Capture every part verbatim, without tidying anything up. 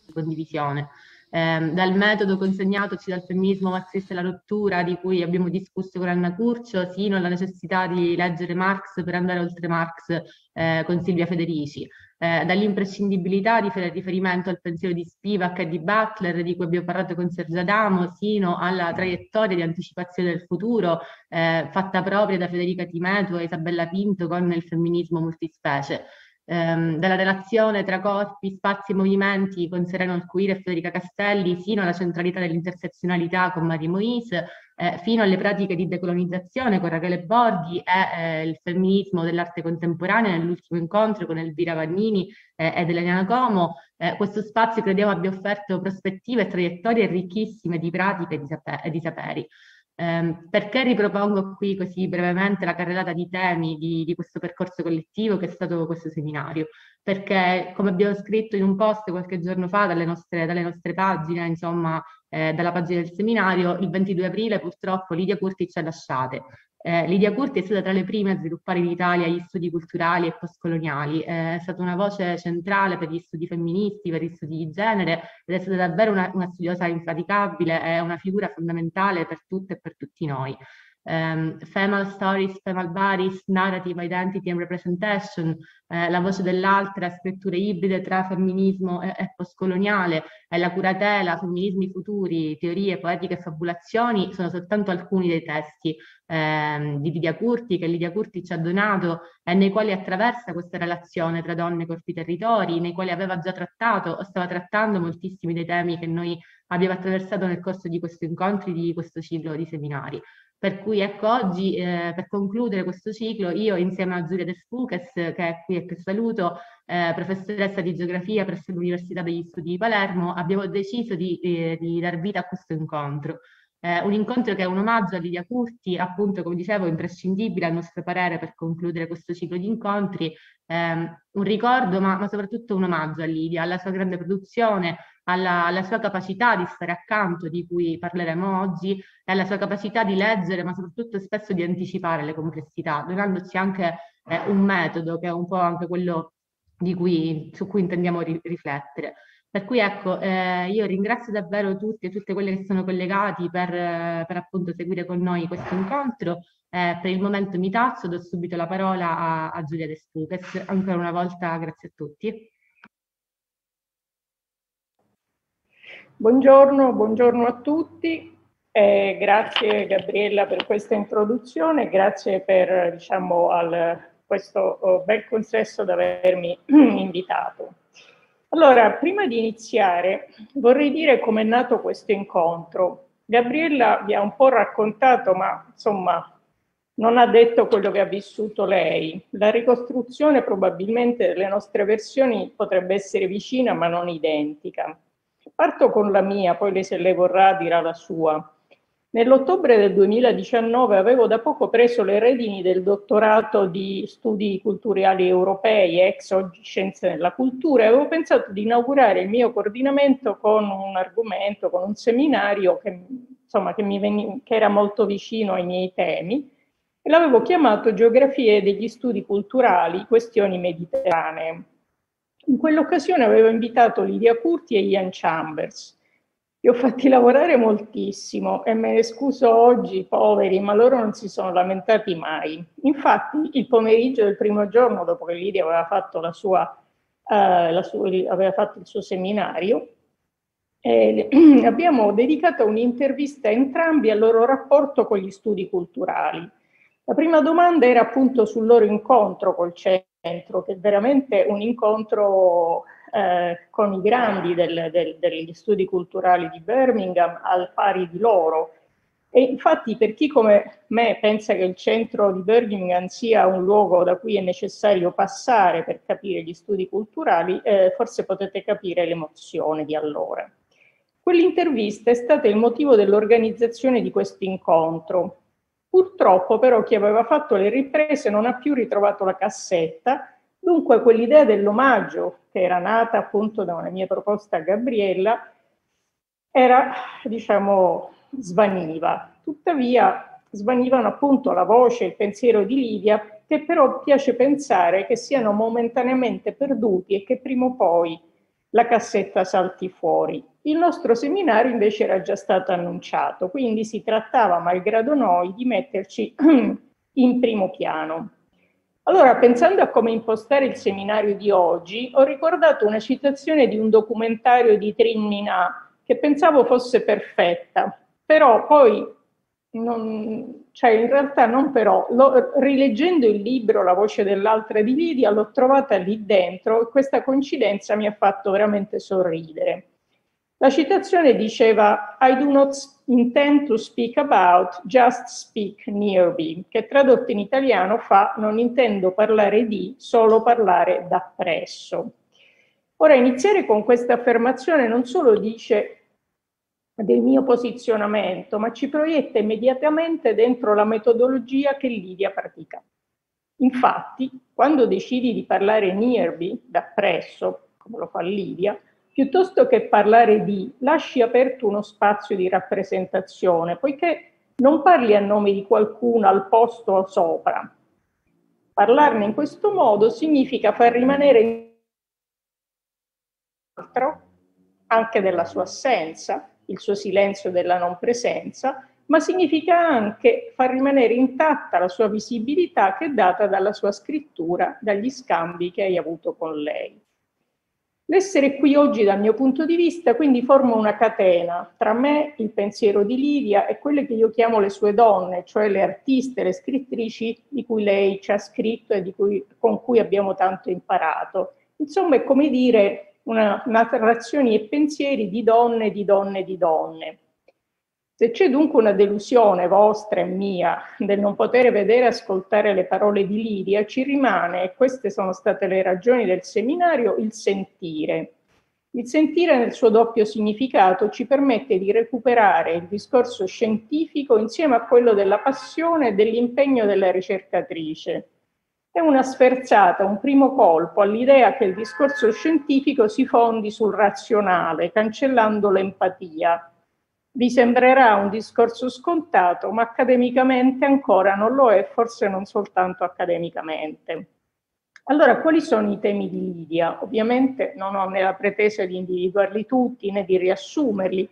condivisione. Eh, dal metodo consegnatoci dal femminismo marxista e la rottura, di cui abbiamo discusso con Anna Curcio, sino alla necessità di leggere Marx per andare oltre Marx eh, con Silvia Federici. Eh, dall'imprescindibilità di fare riferimento al pensiero di Spivak e di Butler, di cui abbiamo parlato con Sergio Adamo, sino alla traiettoria di anticipazione del futuro eh, fatta propria da Federica Timeto e Isabella Pinto con il femminismo multispecie. Ehm, dalla relazione tra corpi, spazi e movimenti con Sereno Alcuira e Federica Castelli, sino alla centralità dell'intersezionalità con Marie Moïse, eh, fino alle pratiche di decolonizzazione con Rachele Borghi e eh, il femminismo dell'arte contemporanea nell'ultimo incontro con Elvira Vannini eh, ed Elena Como. Eh, questo spazio crediamo abbia offerto prospettive e traiettorie ricchissime di pratiche e di, saper e di saperi. Eh, perché ripropongo qui così brevemente la carrellata di temi di, di questo percorso collettivo che è stato questo seminario? Perché, come abbiamo scritto in un post qualche giorno fa dalle nostre, dalle nostre pagine, insomma, eh, dalla pagina del seminario, il ventidue aprile purtroppo Lidia Curti ci ha lasciate. Eh, Lidia Curti è stata tra le prime a sviluppare in Italia gli studi culturali e postcoloniali, eh, è stata una voce centrale per gli studi femministi, per gli studi di genere, ed è stata davvero una, una studiosa infaticabile e una figura fondamentale per tutte e per tutti noi. Um, Femal Stories, Femal Bodies, Narrative, Identity and Representation, eh, la voce dell'altra, scritture ibride tra femminismo e, e postcoloniale, e la curatela, femminismi futuri, teorie, poetiche e fabulazioni sono soltanto alcuni dei testi ehm, di Lidia Curti, che Lidia Curti ci ha donato e nei quali attraversa questa relazione tra donne, corpi, territori, nei quali aveva già trattato o stava trattando moltissimi dei temi che noi abbiamo attraversato nel corso di questi incontri, di questo ciclo di seminari. Per cui ecco, oggi eh, per concludere questo ciclo, io insieme a Giulia De Spuches, che è qui e che saluto, eh, professoressa di geografia presso l'Università degli Studi di Palermo, abbiamo deciso di, eh, di dar vita a questo incontro. Eh, un incontro che è un omaggio a Lidia Curti, appunto, come dicevo, imprescindibile a nostro parere per concludere questo ciclo di incontri, ehm, un ricordo, ma, ma soprattutto un omaggio a Lidia, alla sua grande produzione, alla, alla sua capacità di stare accanto, di cui parleremo oggi, e alla sua capacità di leggere, ma soprattutto spesso di anticipare le complessità, donandoci anche eh, un metodo che è un po' anche quello di cui, su cui intendiamo ri riflettere. Per cui ecco, eh, io ringrazio davvero tutti e tutte quelle che sono collegati per, eh, per appunto seguire con noi questo incontro. Eh, per il momento mi taccio, do subito la parola a, a Giulia De Spuches. Ancora una volta grazie a tutti. Buongiorno, buongiorno a tutti. Eh, grazie Gabriella per questa introduzione, grazie per diciamo, al, questo oh, bel consesso di avermi invitato. Allora, prima di iniziare vorrei dire come è nato questo incontro. Gabriella vi ha un po' raccontato, ma insomma non ha detto quello che ha vissuto lei. La ricostruzione probabilmente delle nostre versioni potrebbe essere vicina ma non identica. Parto con la mia, poi lei se lei vorrà dirà la sua. Nell'ottobre del duemiladiciannove avevo da poco preso le redini del dottorato di studi culturali europei, ex oggi scienze della cultura, e avevo pensato di inaugurare il mio coordinamento con un argomento, con un seminario che, insomma, che, mi veni, che era molto vicino ai miei temi, e l'avevo chiamato Geografie degli studi culturali, questioni mediterranee. In quell'occasione avevo invitato Lidia Curti e Ian Chambers. Li ho fatti lavorare moltissimo e me ne scuso oggi, poveri, ma loro non si sono lamentati mai. Infatti, il pomeriggio del primo giorno, dopo che Lidia aveva fatto, la sua, eh, la sua, aveva fatto il suo seminario, eh, abbiamo dedicato un'intervista a entrambi al loro rapporto con gli studi culturali. La prima domanda era appunto sul loro incontro col centro, che è veramente un incontro eh, con i grandi del, del, degli studi culturali di Birmingham, al pari di loro. E infatti per chi come me pensa che il centro di Birmingham sia un luogo da cui è necessario passare per capire gli studi culturali, eh, forse potete capire l'emozione di allora. Quell'intervista è stata il motivo dell'organizzazione di questo incontro. Purtroppo però chi aveva fatto le riprese non ha più ritrovato la cassetta, dunque quell'idea dell'omaggio, che era nata appunto da una mia proposta a Gabriella, era, diciamo, svaniva. Tuttavia svanivano appunto la voce e il pensiero di Lidia, che però piace pensare che siano momentaneamente perduti e che prima o poi la cassetta salti fuori. Il nostro seminario invece era già stato annunciato, quindi si trattava, malgrado noi, di metterci in primo piano. Allora, pensando a come impostare il seminario di oggi, ho ricordato una citazione di un documentario di Trin-Minà che pensavo fosse perfetta, però poi, non, cioè in realtà non però, lo, rileggendo il libro La voce dell'altra di Lidia, l'ho trovata lì dentro e questa coincidenza mi ha fatto veramente sorridere. La citazione diceva I do not intend to speak about, just speak nearby, che tradotto in italiano fa non intendo parlare di, solo parlare da presso. Ora, iniziare con questa affermazione non solo dice del mio posizionamento, ma ci proietta immediatamente dentro la metodologia che Lidia pratica. Infatti, quando decidi di parlare nearby, da presso, come lo fa Lidia, piuttosto che parlare di, lasci aperto uno spazio di rappresentazione, poiché non parli a nome di qualcuno al posto o sopra. Parlarne in questo modo significa far rimanere l'altro, anche della sua assenza, il suo silenzio della non presenza, ma significa anche far rimanere intatta la sua visibilità che è data dalla sua scrittura, dagli scambi che hai avuto con lei. L'essere qui oggi dal mio punto di vista quindi forma una catena tra me, il pensiero di Lidia e quelle che io chiamo le sue donne, cioè le artiste, le scrittrici di cui lei ci ha scritto e di cui, con cui abbiamo tanto imparato. Insomma è come dire una narrazioni e pensieri di donne, di donne, di donne. Se c'è dunque una delusione vostra e mia del non poter vedere e ascoltare le parole di Lidia, ci rimane, e queste sono state le ragioni del seminario, il sentire. Il sentire nel suo doppio significato ci permette di recuperare il discorso scientifico insieme a quello della passione e dell'impegno della ricercatrice. È una sferzata, un primo colpo all'idea che il discorso scientifico si fondi sul razionale, cancellando l'empatia. Vi sembrerà un discorso scontato, ma accademicamente ancora non lo è, forse non soltanto accademicamente. Allora, quali sono i temi di Lidia? Ovviamente non ho né la pretesa di individuarli tutti né di riassumerli,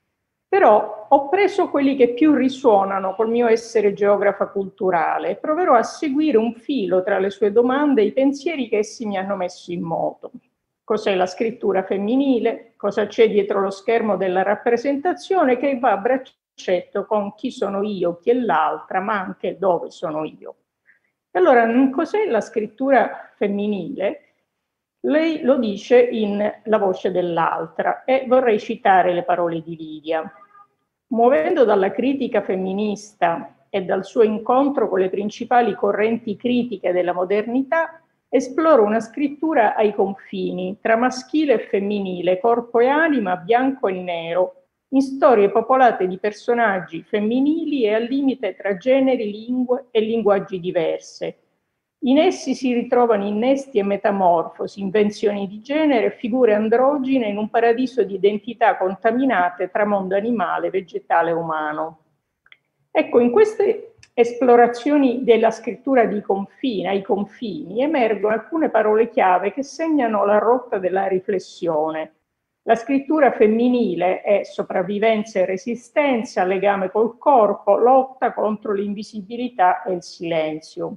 però ho preso quelli che più risuonano col mio essere geografa culturale e proverò a seguire un filo tra le sue domande e i pensieri che essi mi hanno messo in moto. Cos'è la scrittura femminile? Cosa c'è dietro lo schermo della rappresentazione che va a braccetto con chi sono io, chi è l'altra, ma anche dove sono io. Allora, cos'è la scrittura femminile? Lei lo dice in La voce dell'altra e vorrei citare le parole di Lidia. Muovendo dalla critica femminista e dal suo incontro con le principali correnti critiche della modernità, esploro una scrittura ai confini, tra maschile e femminile, corpo e anima, bianco e nero, in storie popolate di personaggi femminili e al limite tra generi, lingue e linguaggi diverse. In essi si ritrovano innesti e metamorfosi, invenzioni di genere e figure androgine in un paradiso di identità contaminate tra mondo animale, vegetale e umano. Ecco, in queste esplorazioni della scrittura di confine, ai confini, emergono alcune parole chiave che segnano la rotta della riflessione. La scrittura femminile è sopravvivenza e resistenza, legame col corpo, lotta contro l'invisibilità e il silenzio.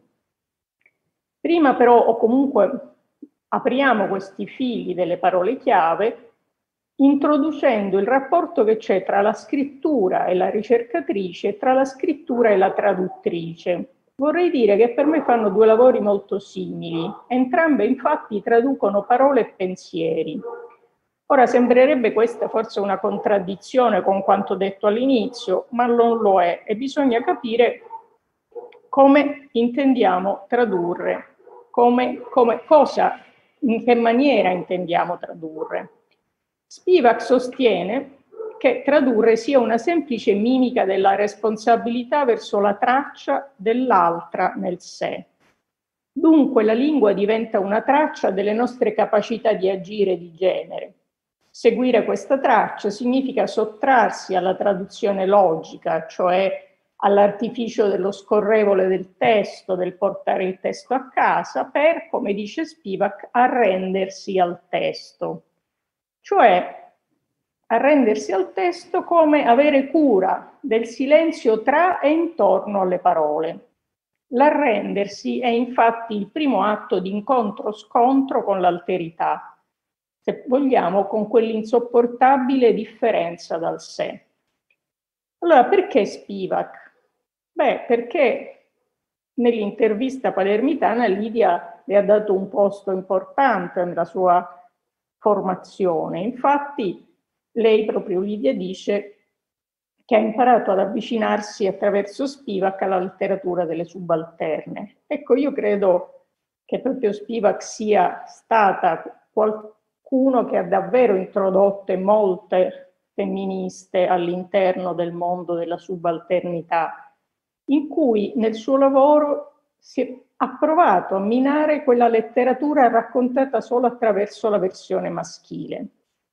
Prima però, o comunque apriamo questi fili delle parole chiave, introducendo il rapporto che c'è tra la scrittura e la ricercatrice e tra la scrittura e la traduttrice. Vorrei dire che per me fanno due lavori molto simili, entrambe infatti traducono parole e pensieri. Ora sembrerebbe questa forse una contraddizione con quanto detto all'inizio, ma non lo è e bisogna capire come intendiamo tradurre, come, come, cosa, in che maniera intendiamo tradurre. Spivak sostiene che tradurre sia una semplice mimica della responsabilità verso la traccia dell'altra nel sé. Dunque la lingua diventa una traccia delle nostre capacità di agire di genere. Seguire questa traccia significa sottrarsi alla traduzione logica, cioè all'artificio dello scorrevole del testo, del portare il testo a casa, per, come dice Spivak, arrendersi al testo. cioè arrendersi al testo come avere cura del silenzio tra e intorno alle parole. L'arrendersi è infatti il primo atto di incontro-scontro con l'alterità, se vogliamo con quell'insopportabile differenza dal sé. Allora, perché Spivak? Beh, perché nell'intervista palermitana Lidia le ha dato un posto importante nella sua formazione. Infatti, lei, proprio Lidia, dice che ha imparato ad avvicinarsi attraverso Spivak alla letteratura delle subalterne. Ecco, io credo che proprio Spivak sia stata qualcuno che ha davvero introdotto molte femministe all'interno del mondo della subalternità, in cui nel suo lavoro si ha provato a minare quella letteratura raccontata solo attraverso la versione maschile.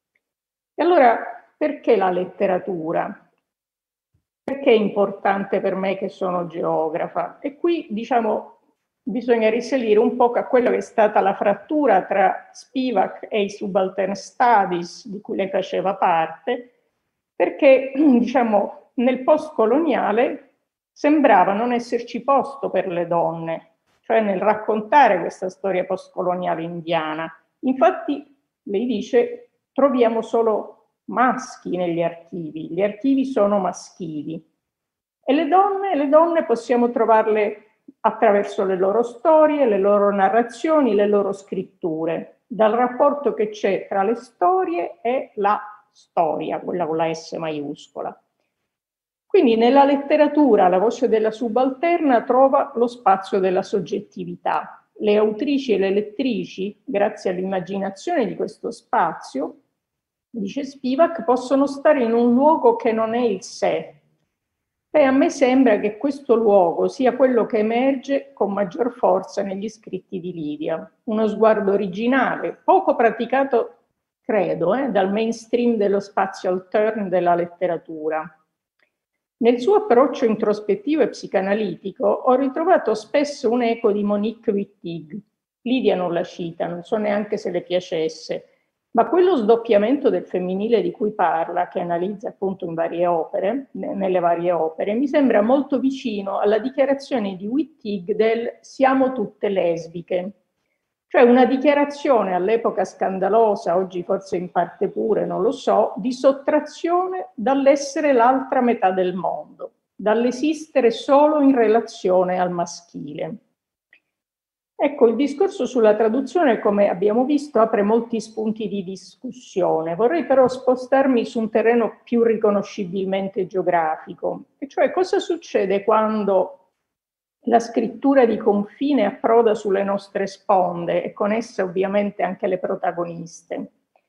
E allora, perché la letteratura? Perché è importante per me che sono geografa? E qui, diciamo, bisogna risalire un po' a quello che è stata la frattura tra Spivak e i subaltern studies di cui lei faceva parte, perché, diciamo, nel post-coloniale sembrava non esserci posto per le donne, cioè nel raccontare questa storia post-coloniale indiana. Infatti, lei dice, troviamo solo maschi negli archivi, gli archivi sono maschili. E le donne, le donne possiamo trovarle attraverso le loro storie, le loro narrazioni, le loro scritture, dal rapporto che c'è tra le storie e la storia, quella con la S maiuscola. Quindi nella letteratura la voce della subalterna trova lo spazio della soggettività. Le autrici e le lettrici, grazie all'immaginazione di questo spazio, dice Spivak, possono stare in un luogo che non è il sé. E a me sembra che questo luogo sia quello che emerge con maggior forza negli scritti di Lidia. Uno sguardo originale, poco praticato, credo, eh, dal mainstream dello spatial turn della letteratura. Nel suo approccio introspettivo e psicanalitico ho ritrovato spesso un eco di Monique Wittig. Lidia non la cita, non so neanche se le piacesse, ma quello sdoppiamento del femminile di cui parla, che analizza appunto in varie opere, nelle varie opere, mi sembra molto vicino alla dichiarazione di Wittig del "siamo tutte lesbiche", cioè una dichiarazione all'epoca scandalosa, oggi forse in parte pure, non lo so, di sottrazione dall'essere l'altra metà del mondo, dall'esistere solo in relazione al maschile. Ecco, il discorso sulla traduzione, come abbiamo visto, apre molti spunti di discussione. Vorrei però spostarmi su un terreno più riconoscibilmente geografico, e cioè cosa succede quando la scrittura di confine approda sulle nostre sponde e con essa ovviamente anche le protagoniste.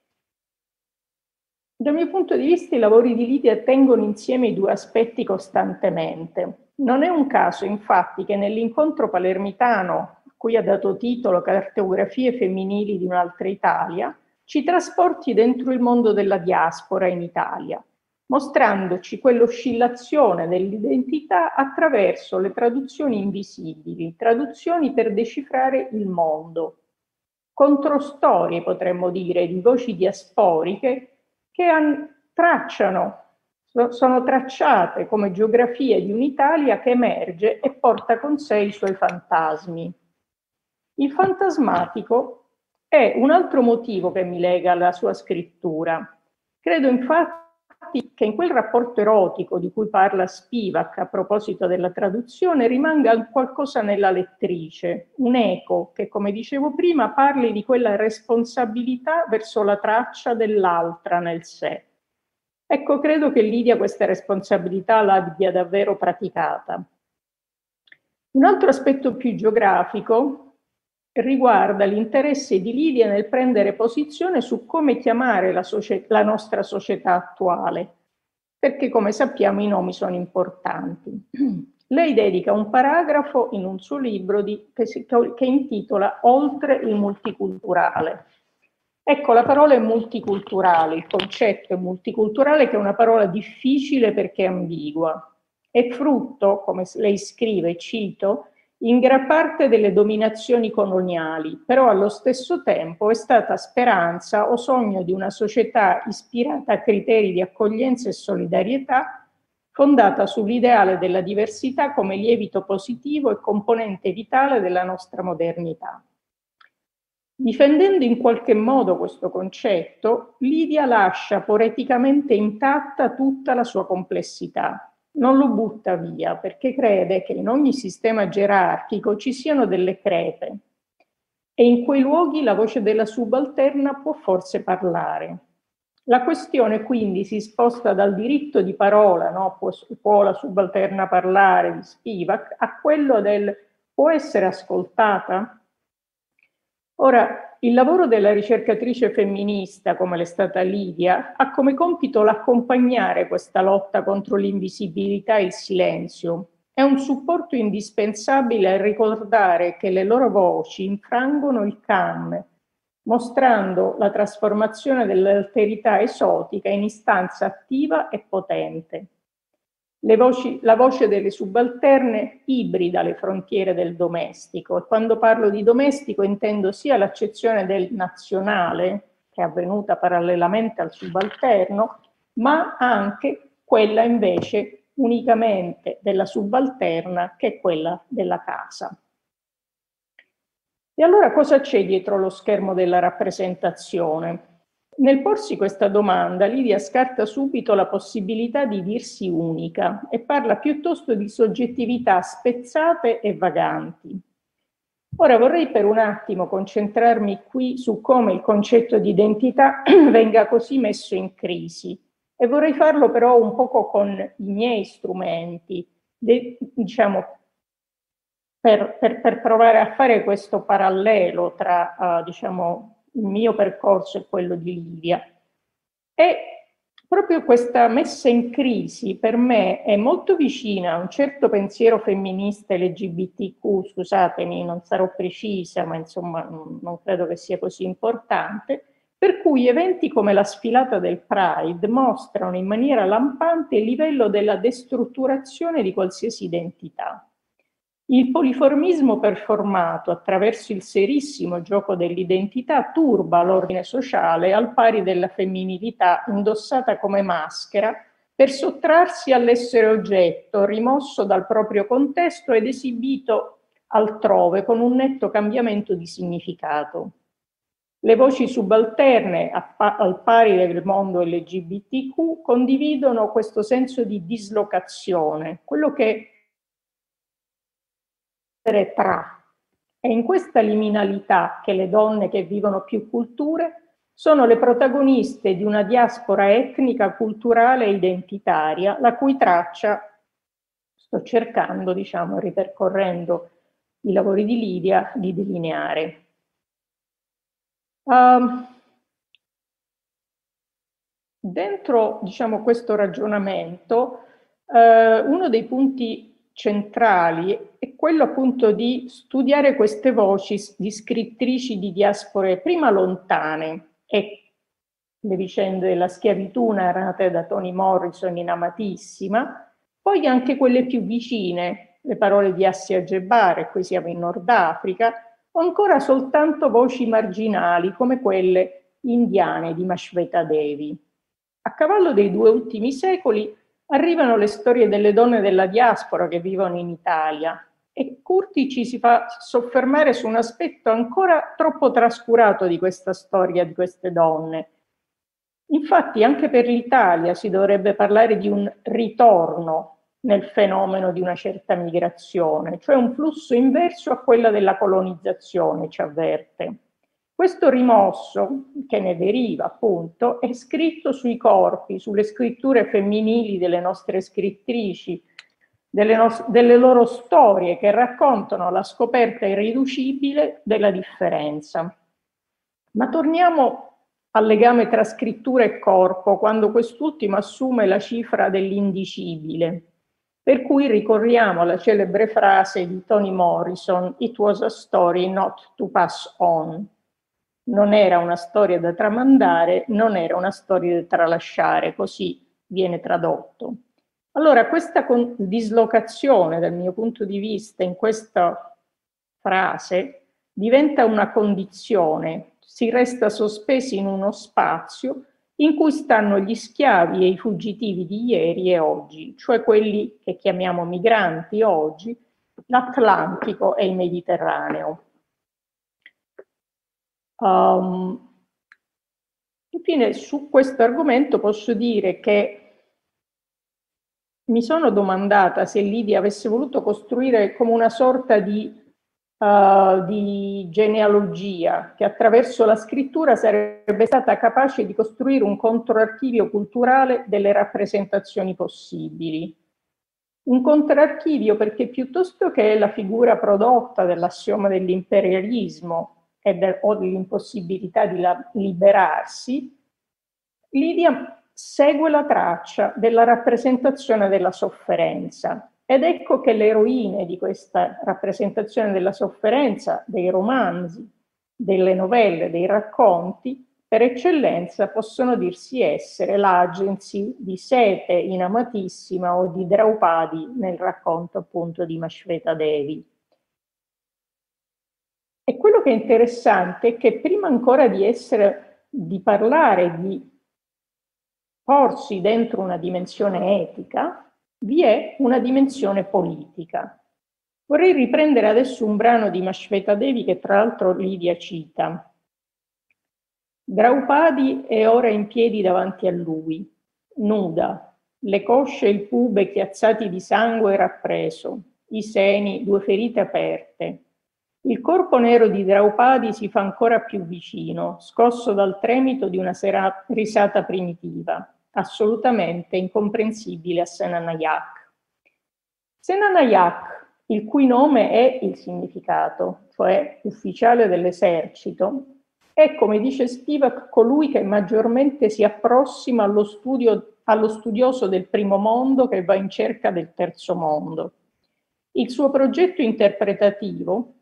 Dal mio punto di vista i lavori di Lidia tengono insieme i due aspetti costantemente. Non è un caso, infatti, che nell'incontro palermitano, cui ha dato titolo Cartografie femminili di un'altra Italia, ci trasporti dentro il mondo della diaspora in Italia, mostrandoci quell'oscillazione dell'identità attraverso le traduzioni invisibili, traduzioni per decifrare il mondo, controstorie, potremmo dire, di voci diasporiche che tracciano, sono tracciate come geografie di un'Italia che emerge e porta con sé i suoi fantasmi. Il fantasmatico è un altro motivo che mi lega alla sua scrittura. Credo infatti che in quel rapporto erotico di cui parla Spivak a proposito della traduzione rimanga qualcosa nella lettrice, un eco che, come dicevo prima, parli di quella responsabilità verso la traccia dell'altra nel sé. Ecco, credo che Lidia questa responsabilità l'abbia davvero praticata. Un altro aspetto più geografico riguarda l'interesse di Lidia nel prendere posizione su come chiamare la, la nostra società attuale, perché come sappiamo i nomi sono importanti. Lei dedica un paragrafo in un suo libro di, che, si, che intitola Oltre il multiculturale. Ecco, la parola è multiculturale, il concetto è multiculturale, che è una parola difficile perché ambigua. È frutto, come lei scrive, cito, in gran parte delle dominazioni coloniali, però allo stesso tempo è stata speranza o sogno di una società ispirata a criteri di accoglienza e solidarietà, fondata sull'ideale della diversità come lievito positivo e componente vitale della nostra modernità. Difendendo in qualche modo questo concetto, Lidia lascia poeticamente intatta tutta la sua complessità. Non lo butta via perché crede che in ogni sistema gerarchico ci siano delle crepe e in quei luoghi la voce della subalterna può forse parlare. La questione quindi si sposta dal diritto di parola, no? può, può la subalterna parlare di Spivak, a quello del può essere ascoltata? Ora, il lavoro della ricercatrice femminista, come l'è stata Lidia, ha come compito l'accompagnare questa lotta contro l'invisibilità e il silenzio. È un supporto indispensabile a ricordare che le loro voci infrangono il canone, mostrando la trasformazione dell'alterità esotica in istanza attiva e potente. Le voci, la voce delle subalterne ibrida le frontiere del domestico, e quando parlo di domestico intendo sia l'accezione del nazionale, che è avvenuta parallelamente al subalterno, ma anche quella invece unicamente della subalterna, che è quella della casa. E allora cosa c'è dietro lo schermo della rappresentazione? Nel porsi questa domanda, Lidia scarta subito la possibilità di dirsi unica e parla piuttosto di soggettività spezzate e vaganti. Ora vorrei per un attimo concentrarmi qui su come il concetto di identità venga così messo in crisi e vorrei farlo però un poco con i miei strumenti, de, diciamo, per, per, per provare a fare questo parallelo tra, uh, diciamo, il mio percorso e quello di Lidia. E proprio questa messa in crisi per me è molto vicina a un certo pensiero femminista L G B T Q, scusatemi, non sarò precisa, ma insomma non credo che sia così importante, per cui eventi come la sfilata del Pride mostrano in maniera lampante il livello della destrutturazione di qualsiasi identità. Il poliformismo performato attraverso il serissimo gioco dell'identità turba l'ordine sociale al pari della femminilità indossata come maschera per sottrarsi all'essere oggetto, rimosso dal proprio contesto ed esibito altrove con un netto cambiamento di significato. Le voci subalterne al pari del mondo L G B T Q condividono questo senso di dislocazione, quello che tra. È in questa liminalità che le donne che vivono più culture sono le protagoniste di una diaspora etnica, culturale e identitaria, la cui traccia sto cercando, diciamo, ripercorrendo i lavori di Lidia, di delineare. Um, dentro, diciamo, questo ragionamento, eh, uno dei punti centrali è quello appunto di studiare queste voci di scrittrici di diaspore prima lontane, e le vicende della schiavitù narrate da Toni Morrison in Amatissima, poi anche quelle più vicine, le parole di Assia Gebbar, e qui siamo in Nord Africa, o ancora soltanto voci marginali come quelle indiane di Mashweta Devi. A cavallo dei due ultimi secoli arrivano le storie delle donne della diaspora che vivono in Italia e Curti ci si fa soffermare su un aspetto ancora troppo trascurato di questa storia di queste donne. Infatti anche per l'Italia si dovrebbe parlare di un ritorno nel fenomeno di una certa migrazione, cioè un flusso inverso a quella della colonizzazione, ci avverte. Questo rimosso, che ne deriva appunto, è scritto sui corpi, sulle scritture femminili delle nostre scrittrici, delle, no- delle loro storie che raccontano la scoperta irriducibile della differenza. Ma torniamo al legame tra scrittura e corpo, quando quest'ultimo assume la cifra dell'indicibile. Per cui ricorriamo alla celebre frase di Toni Morrison, "It was a story not to pass on". Non era una storia da tramandare, non era una storia da tralasciare, così viene tradotto. Allora questa dislocazione dal mio punto di vista in questo frase diventa una condizione, si resta sospesi in uno spazio in cui stanno gli schiavi e i fuggitivi di ieri e oggi, cioè quelli che chiamiamo migranti oggi, l'Atlantico e il Mediterraneo. Um, infine, su questo argomento posso dire che mi sono domandata se Lidia avesse voluto costruire come una sorta di, uh, di genealogia, che attraverso la scrittura sarebbe stata capace di costruire un controarchivio culturale delle rappresentazioni possibili. Un controarchivio perché piuttosto che la figura prodotta dell'assioma dell'imperialismo e del, o dell'impossibilità di la, liberarsi, Lidia segue la traccia della rappresentazione della sofferenza. Ed ecco che le eroine di questa rappresentazione della sofferenza, dei romanzi, delle novelle, dei racconti, per eccellenza possono dirsi essere l'agency di Sete in Amatissima o di Draupadi nel racconto appunto di Mashveta Devi. E quello che è interessante è che prima ancora di essere, di parlare, di porsi dentro una dimensione etica, vi è una dimensione politica. Vorrei riprendere adesso un brano di Mashveta Devi che tra l'altro Lidia cita. Draupadi è ora in piedi davanti a lui, nuda, le cosce e il pube chiazzati di sangue rappreso, i seni, due ferite aperte. Il corpo nero di Draupadi si fa ancora più vicino, scosso dal tremito di una sera- risata primitiva, assolutamente incomprensibile a Senanayak. Senanayak, il cui nome è il significato, cioè ufficiale dell'esercito, è, come dice Spivak, colui che maggiormente si approssima allo, studio, allo studioso del primo mondo che va in cerca del terzo mondo. Il suo progetto interpretativo,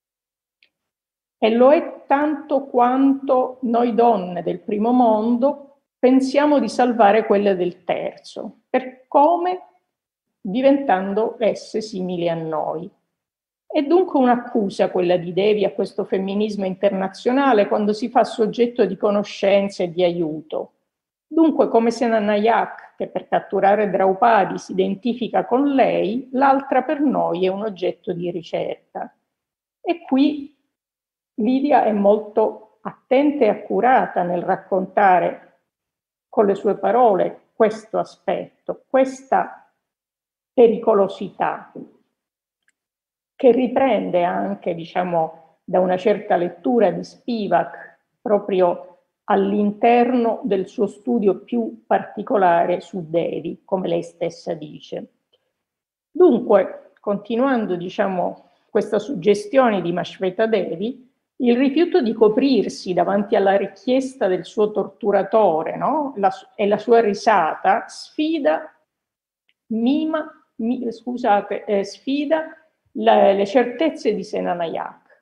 e lo è tanto quanto noi donne del primo mondo pensiamo di salvare quelle del terzo, per come diventando esse simili a noi. È dunque un'accusa quella di Devi a questo femminismo internazionale quando si fa soggetto di conoscenza e di aiuto. Dunque, come Senanayak, che per catturare Draupadi si identifica con lei, l'altra per noi è un oggetto di ricerca. E qui Lidia è molto attenta e accurata nel raccontare con le sue parole questo aspetto, questa pericolosità, che riprende anche, diciamo, da una certa lettura di Spivak, proprio all'interno del suo studio più particolare su Devi, come lei stessa dice. Dunque, continuando, diciamo, questa suggestione di Mashveta Devi, il rifiuto di coprirsi davanti alla richiesta del suo torturatore, no? la, e la sua risata sfida, mima, mi, scusate, eh, sfida le, le certezze di Senanayak.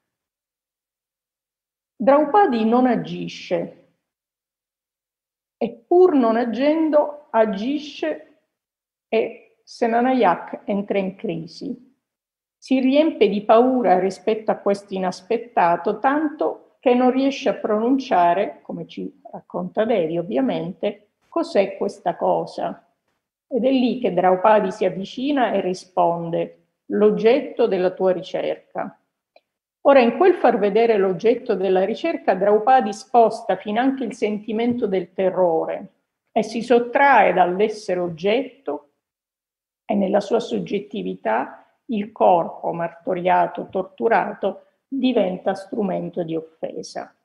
Draupadi non agisce, e pur non agendo agisce e Senanayak entra in crisi. Si riempie di paura rispetto a questo inaspettato, tanto che non riesce a pronunciare, come ci racconta Devi ovviamente, cos'è questa cosa. Ed è lì che Draupadi si avvicina e risponde: l'oggetto della tua ricerca. Ora, in quel far vedere l'oggetto della ricerca, Draupadi sposta finanche il sentimento del terrore e si sottrae dall'essere oggetto e nella sua soggettività il corpo martoriato, torturato, diventa strumento di offesa.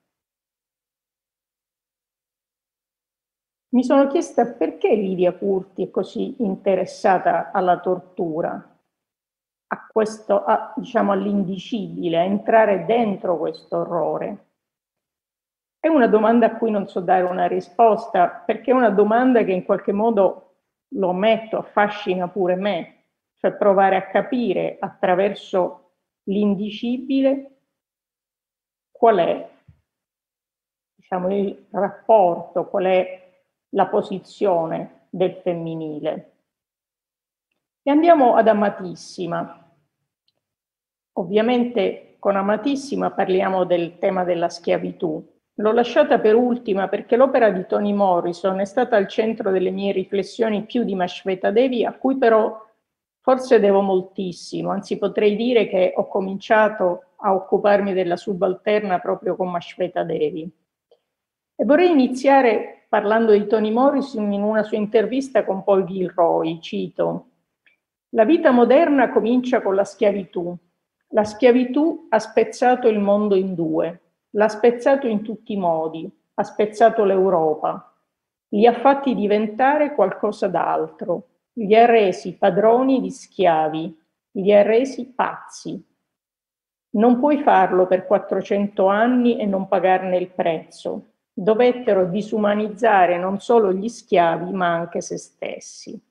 Mi sono chiesta perché Lidia Curti è così interessata alla tortura, a questo, a, diciamo, all'indicibile, a entrare dentro questo orrore. È una domanda a cui non so dare una risposta, perché è una domanda che in qualche modo, lo ammetto, affascina pure me. Cioè provare a capire attraverso l'indicibile qual è, diciamo, il rapporto, qual è la posizione del femminile. E andiamo ad Amatissima. Ovviamente con Amatissima parliamo del tema della schiavitù. L'ho lasciata per ultima perché l'opera di Toni Morrison è stata al centro delle mie riflessioni più di Mashweta Devi, a cui però forse devo moltissimo, anzi potrei dire che ho cominciato a occuparmi della subalterna proprio con Mashweta Devi. E vorrei iniziare parlando di Toni Morrison in una sua intervista con Paul Gilroy, cito: «La vita moderna comincia con la schiavitù. La schiavitù ha spezzato il mondo in due, l'ha spezzato in tutti i modi, ha spezzato l'Europa, li ha fatti diventare qualcosa d'altro, li ha resi padroni di schiavi, li ha resi pazzi. Non puoi farlo per quattrocento anni e non pagarne il prezzo. Dovettero disumanizzare non solo gli schiavi, ma anche se stessi».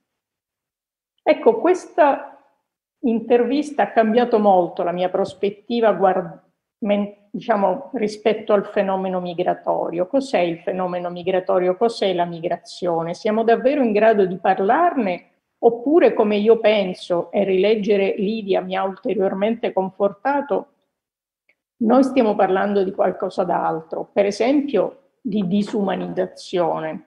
Ecco, questa intervista ha cambiato molto la mia prospettiva guard- men- diciamo, rispetto al fenomeno migratorio. Cos'è il fenomeno migratorio? Cos'è la migrazione? Siamo davvero in grado di parlarne? Oppure, come io penso, e rileggere Lidia mi ha ulteriormente confortato, noi stiamo parlando di qualcosa d'altro, per esempio di disumanizzazione.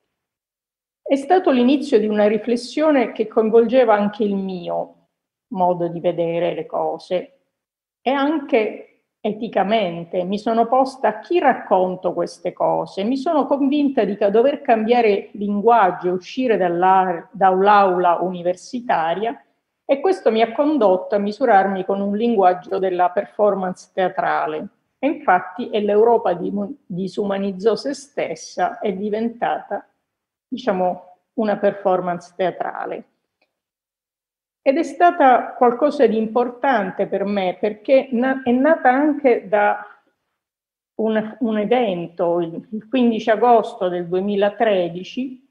È stato l'inizio di una riflessione che coinvolgeva anche il mio modo di vedere le cose e anche eticamente mi sono posta: a chi racconto queste cose? Mi sono convinta di dover cambiare linguaggio e uscire dall'aula universitaria, e questo mi ha condotto a misurarmi con un linguaggio della performance teatrale. E infatti e l'Europa disumanizzò se stessa, è diventata, diciamo, una performance teatrale. Ed è stata qualcosa di importante per me, perché na- è nata anche da un, un evento, il, il quindici agosto del duemilatredici,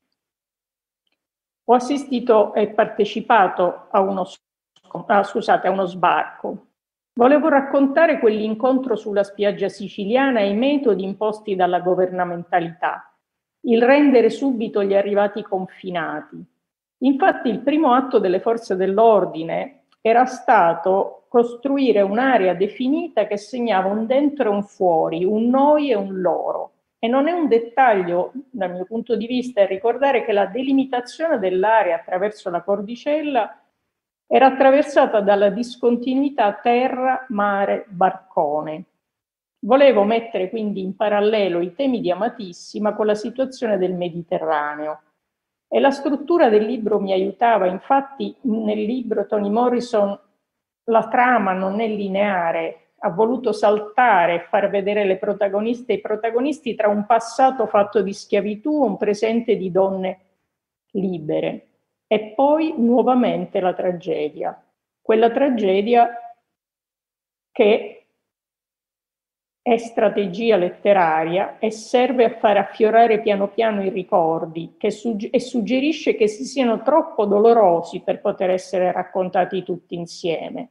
ho assistito e partecipato a uno, ah, scusate, a uno sbarco. Volevo raccontare quell'incontro sulla spiaggia siciliana e i metodi imposti dalla governamentalità, il rendere subito gli arrivati confinati. Infatti il primo atto delle forze dell'ordine era stato costruire un'area definita che segnava un dentro e un fuori, un noi e un loro. E non è un dettaglio, dal mio punto di vista, ricordare che la delimitazione dell'area attraverso la cordicella era attraversata dalla discontinuità terra-mare-barcone. Volevo mettere quindi in parallelo i temi di Amatissima con la situazione del Mediterraneo. E la struttura del libro mi aiutava. Infatti nel libro Toni Morrison la trama non è lineare, ha voluto saltare e far vedere le protagoniste e i protagonisti tra un passato fatto di schiavitù e un presente di donne libere. E poi nuovamente la tragedia, quella tragedia che è strategia letteraria e serve a far affiorare piano piano i ricordi che sugge- e suggerisce che si siano troppo dolorosi per poter essere raccontati tutti insieme.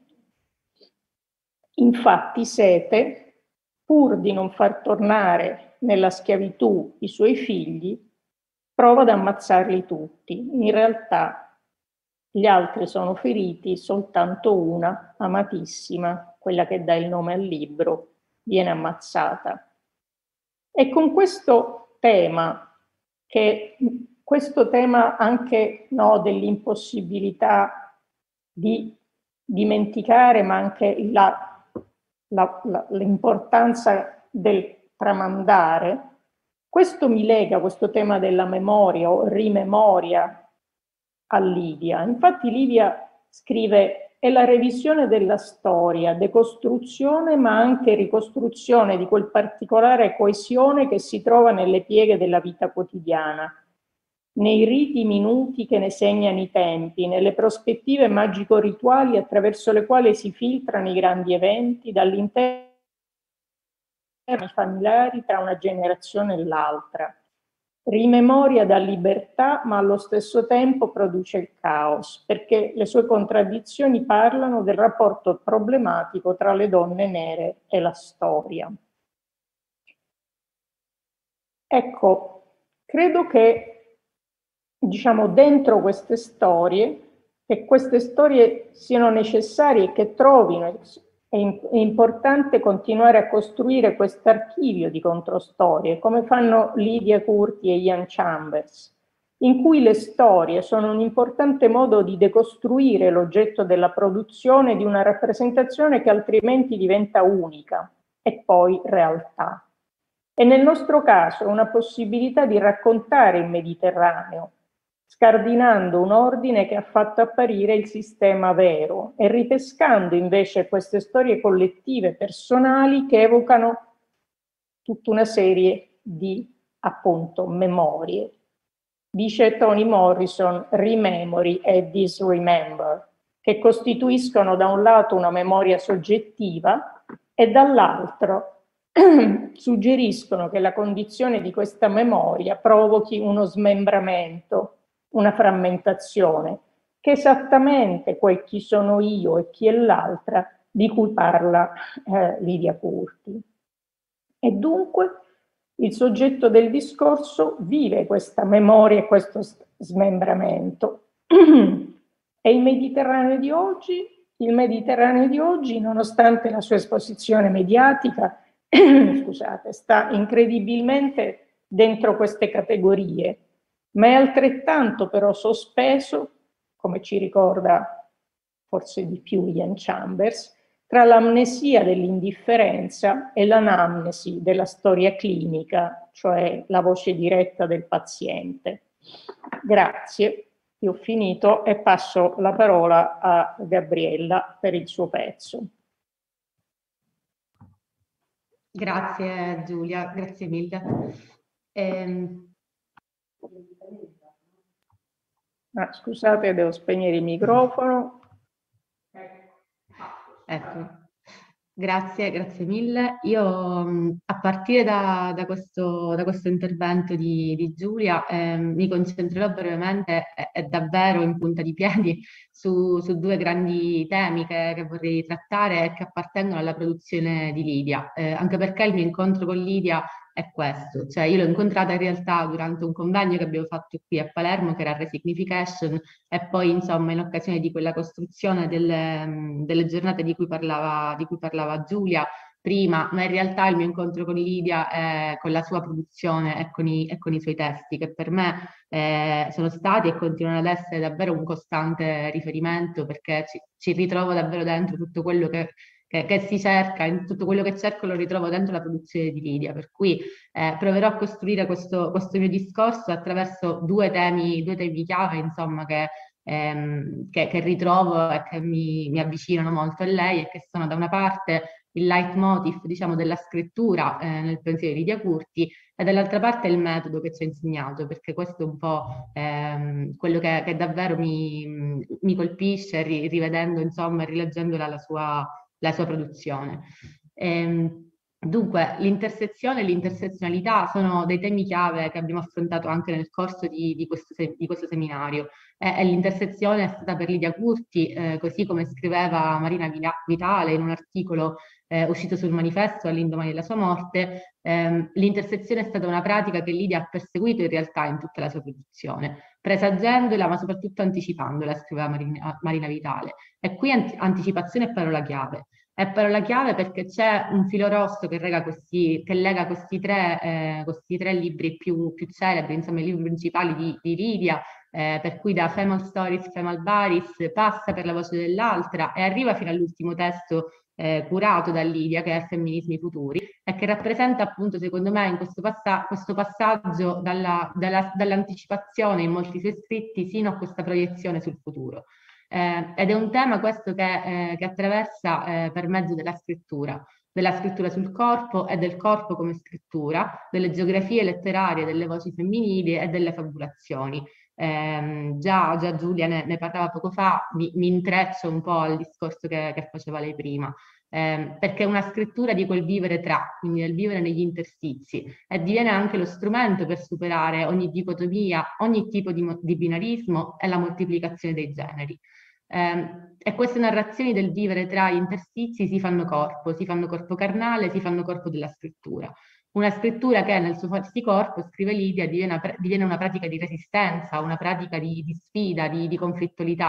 Infatti Sete, pur di non far tornare nella schiavitù i suoi figli, prova ad ammazzarli tutti. In realtà gli altri sono feriti, soltanto una, Amatissima, quella che dà il nome al libro, viene ammazzata. E con questo tema, che questo tema anche no, dell'impossibilità di dimenticare, ma anche la, la, la, l'importanza del tramandare, questo mi lega, questo tema della memoria o rimemoria, a Livia. Infatti Livia scrive: è la revisione della storia, decostruzione ma anche ricostruzione di quel particolare coesione che si trova nelle pieghe della vita quotidiana, nei riti minuti che ne segnano i tempi, nelle prospettive magico-rituali attraverso le quali si filtrano i grandi eventi dall'interno dei familiari tra una generazione e l'altra. Rimemoria da libertà, ma allo stesso tempo produce il caos, perché le sue contraddizioni parlano del rapporto problematico tra le donne nere e la storia. Ecco, credo che, diciamo, dentro queste storie, che queste storie siano necessarie e che trovino È, in, è importante continuare a costruire questo archivio di controstorie, come fanno Lydia Curti e Ian Chambers, in cui le storie sono un importante modo di decostruire l'oggetto della produzione di una rappresentazione che altrimenti diventa unica e poi realtà. E nel nostro caso è una possibilità di raccontare il Mediterraneo, scardinando un ordine che ha fatto apparire il sistema vero e ripescando invece queste storie collettive personali che evocano tutta una serie di, appunto, memorie. Dice Toni Morrison, rememory e disremember, che costituiscono da un lato una memoria soggettiva e dall'altro suggeriscono che la condizione di questa memoria provochi uno smembramento, una frammentazione, che è esattamente quel chi sono io e chi è l'altra di cui parla eh, Lydia Curti. E dunque il soggetto del discorso vive questa memoria e questo smembramento. E il Mediterraneo di oggi, il Mediterraneo di oggi, nonostante la sua esposizione mediatica, scusate, sta incredibilmente dentro queste categorie, ma è altrettanto però sospeso, come ci ricorda forse di più Ian Chambers, tra l'amnesia dell'indifferenza e l'anamnesi della storia clinica, cioè la voce diretta del paziente. Grazie, io ho finito e passo la parola a Gabriella per il suo pezzo. Grazie Giulia, grazie mille. Ehm... Ah, scusate, devo spegnere il microfono. Ecco, grazie, grazie mille. Io a partire da, da, questo, da questo intervento di, di Giulia eh, mi concentrerò brevemente e, e davvero in punta di piedi su, su due grandi temi che, che vorrei trattare e che appartengono alla produzione di Lydia, eh, anche perché il mio incontro con Lydia è questo, cioè io l'ho incontrata in realtà durante un convegno che abbiamo fatto qui a Palermo, che era Resignification, e poi insomma in occasione di quella costruzione delle, delle giornate di cui parlava, di cui parlava Giulia prima, ma in realtà il mio incontro con Lydia è con la sua produzione e con i, e con i suoi testi, che per me eh, sono stati e continuano ad essere davvero un costante riferimento, perché ci, ci ritrovo davvero dentro tutto quello che Che, che si cerca, in tutto quello che cerco lo ritrovo dentro la produzione di Lydia, per cui eh, proverò a costruire questo, questo mio discorso attraverso due temi, due temi chiave, insomma, che, ehm, che, che ritrovo e che mi, mi avvicinano molto a lei, e che sono da una parte il leitmotiv, diciamo, della scrittura eh, nel pensiero di Lydia Curti, e dall'altra parte il metodo che ci ha insegnato, perché questo è un po' ehm, quello che, che davvero mi, mi colpisce, ri, rivedendo, insomma, e rileggendola la sua la sua produzione. Ehm, dunque, l'intersezione e l'intersezionalità sono dei temi chiave che abbiamo affrontato anche nel corso di, di, questo, di questo seminario. E, e l'intersezione è stata per Lydia Curti, eh, così come scriveva Marina Vitale in un articolo eh, uscito sul manifesto all'indomani della sua morte, ehm, l'intersezione è stata una pratica che Lydia ha perseguito in realtà in tutta la sua produzione, presagendola ma soprattutto anticipandola, scriveva Marina, Marina Vitale. E qui ant- anticipazione è parola chiave. È parola chiave perché c'è un filo rosso che, lega questi, che lega questi tre, eh, questi tre libri più, più celebri, insomma i libri principali di, di Lydia, eh, per cui da Female Stories, Female Baris passa per La voce dell'altra e arriva fino all'ultimo testo eh, curato da Lydia, che è Femminismi futuri, e che rappresenta appunto, secondo me, in questo, passa- questo passaggio dalla, dalla, dall'anticipazione in molti suoi scritti sino a questa proiezione sul futuro. Eh, ed è un tema questo che, eh, che attraversa eh, per mezzo della scrittura, della scrittura sul corpo e del corpo come scrittura, delle geografie letterarie, delle voci femminili e delle fabulazioni. Eh, già, già Giulia ne, ne parlava poco fa, mi, mi intreccio un po' al discorso che, che faceva lei prima. Eh, perché è una scrittura di quel vivere tra, quindi del vivere negli interstizi, e diviene anche lo strumento per superare ogni dicotomia, ogni tipo di, di binarismo e la moltiplicazione dei generi. Eh, e queste narrazioni del vivere tra gli interstizi si fanno corpo, si fanno corpo carnale, si fanno corpo della scrittura. Una scrittura che nel suo farsi corpo, scrive Lydia, diviene, diviene una pratica di resistenza, una pratica di, di sfida, di, di conflittualità,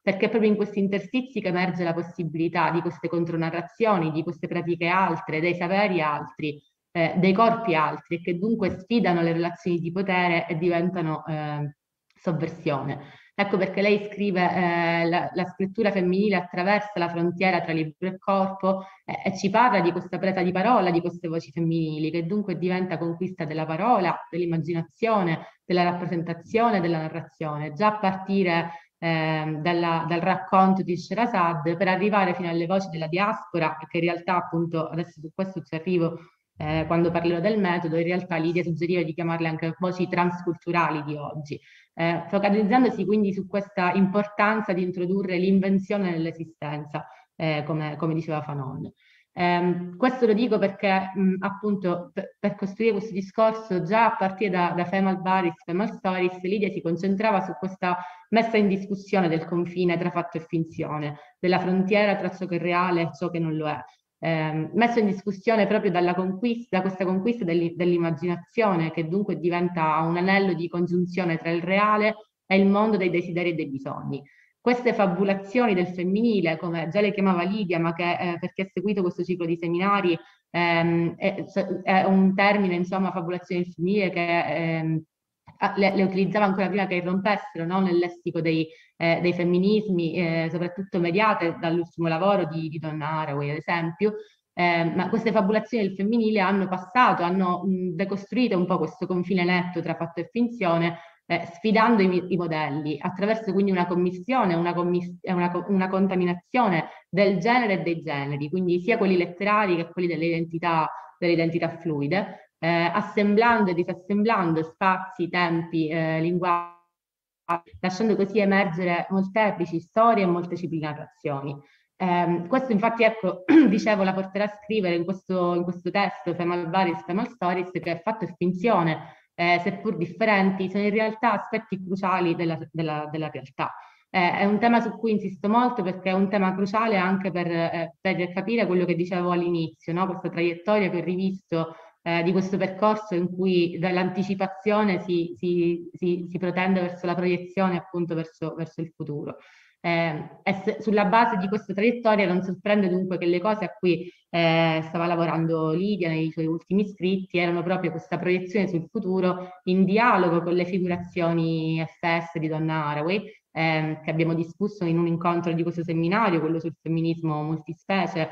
perché è proprio in questi interstizi che emerge la possibilità di queste contronarrazioni, di queste pratiche altre, dei saperi altri, eh, dei corpi altri, e che dunque sfidano le relazioni di potere e diventano eh, sovversione. Ecco perché lei scrive eh, la, la scrittura femminile attraversa la frontiera tra libro e corpo eh, e ci parla di questa presa di parola, di queste voci femminili, che dunque diventa conquista della parola, dell'immaginazione, della rappresentazione, della narrazione, già a partire eh, dalla, dal racconto di Sherazad, per arrivare fino alle voci della diaspora, che in realtà appunto, adesso su questo ci arrivo, eh, quando parlerò del metodo, in realtà Lidia suggeriva di chiamarle anche voci transculturali di oggi. Eh, focalizzandosi quindi su questa importanza di introdurre l'invenzione nell'esistenza, eh, come, come diceva Fanon. Eh, questo lo dico perché mh, appunto per, per costruire questo discorso, già a partire da, da Femal Baris, Femal Stories, Lidia si concentrava su questa messa in discussione del confine tra fatto e finzione, della frontiera tra ciò che è reale e ciò che non lo è. Eh, messo in discussione proprio dalla conquista, da questa conquista dell'immaginazione, che dunque diventa un anello di congiunzione tra il reale e il mondo dei desideri e dei bisogni. Queste fabulazioni del femminile, come già le chiamava Lidia, ma che eh, per chi ha seguito questo ciclo di seminari ehm, è, è un termine, insomma, fabulazione del femminile che ehm, le, le utilizzava ancora prima che irrompessero, no? Nel lessico dei, eh, dei femminismi, eh, soprattutto mediate dall'ultimo lavoro di, di Donna Haraway, ad esempio. Eh, ma queste fabulazioni del femminile hanno passato, hanno mh, decostruito un po' questo confine netto tra fatto e finzione, eh, sfidando i, i modelli, attraverso quindi una commissione, una, commiss una, una contaminazione del genere e dei generi, quindi sia quelli letterari che quelli delle identità, delle identità fluide, eh, assemblando e disassemblando spazi, tempi, eh, linguaggi, lasciando così emergere molteplici storie e molteplici narrazioni. Eh, questo infatti, ecco, dicevo, la porterà a scrivere in questo, in questo testo, Femal Baris, Femal Stories, che è fatto e finzione, eh, seppur differenti, sono in realtà aspetti cruciali della, della, della realtà. Eh, è un tema su cui insisto molto perché è un tema cruciale anche per, eh, per capire quello che dicevo all'inizio, no? Questa traiettoria che ho rivisto eh, di questo percorso in cui dall'anticipazione si, si, si, si protende verso la proiezione, appunto verso, verso il futuro. Eh, e se, sulla base di questa traiettoria non sorprende dunque che le cose a cui eh, stava lavorando Lidia nei suoi ultimi scritti erano proprio questa proiezione sul futuro in dialogo con le figurazioni F S di Donna Haraway, eh, che abbiamo discusso in un incontro di questo seminario, quello sul femminismo multispecie,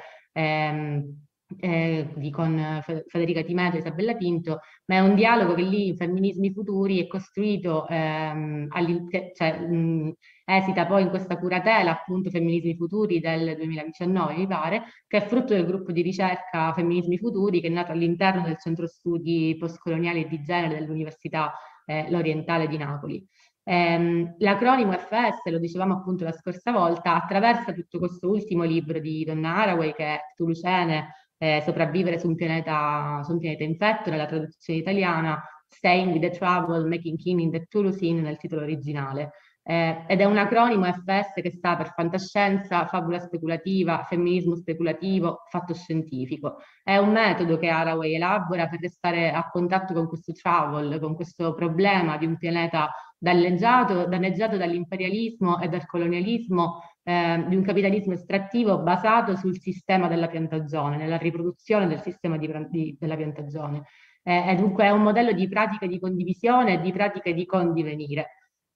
ehm, eh, di, con Federica Timeto e Isabella Pinto, ma è un dialogo che lì in Femminismi Futuri è costruito, ehm, cioè, mh, esita poi in questa curatela, appunto, Femminismi Futuri del duemiladiciannove, mi pare, che è frutto del gruppo di ricerca Femminismi Futuri, che è nato all'interno del Centro Studi Postcoloniali e di Genere dell'Università eh, L'Orientale di Napoli. Ehm, l'acronimo F S, lo dicevamo appunto la scorsa volta, attraversa tutto questo ultimo libro di Donna Haraway, che è Tulucene, eh, sopravvivere su un pianeta, su un pianeta infetto, nella traduzione italiana, Staying with the Trouble, Making Kin in the Tulucene nel titolo originale. Eh, ed è un acronimo F S che sta per fantascienza, fabula speculativa, femminismo speculativo, fatto scientifico. È un metodo che Haraway elabora per restare a contatto con questo travel, con questo problema di un pianeta danneggiato, danneggiato dall'imperialismo e dal colonialismo, eh, di un capitalismo estrattivo basato sul sistema della piantagione, nella riproduzione del sistema di, di, della piantagione. Eh, e dunque è un modello di pratiche di condivisione e di pratiche di condivenire.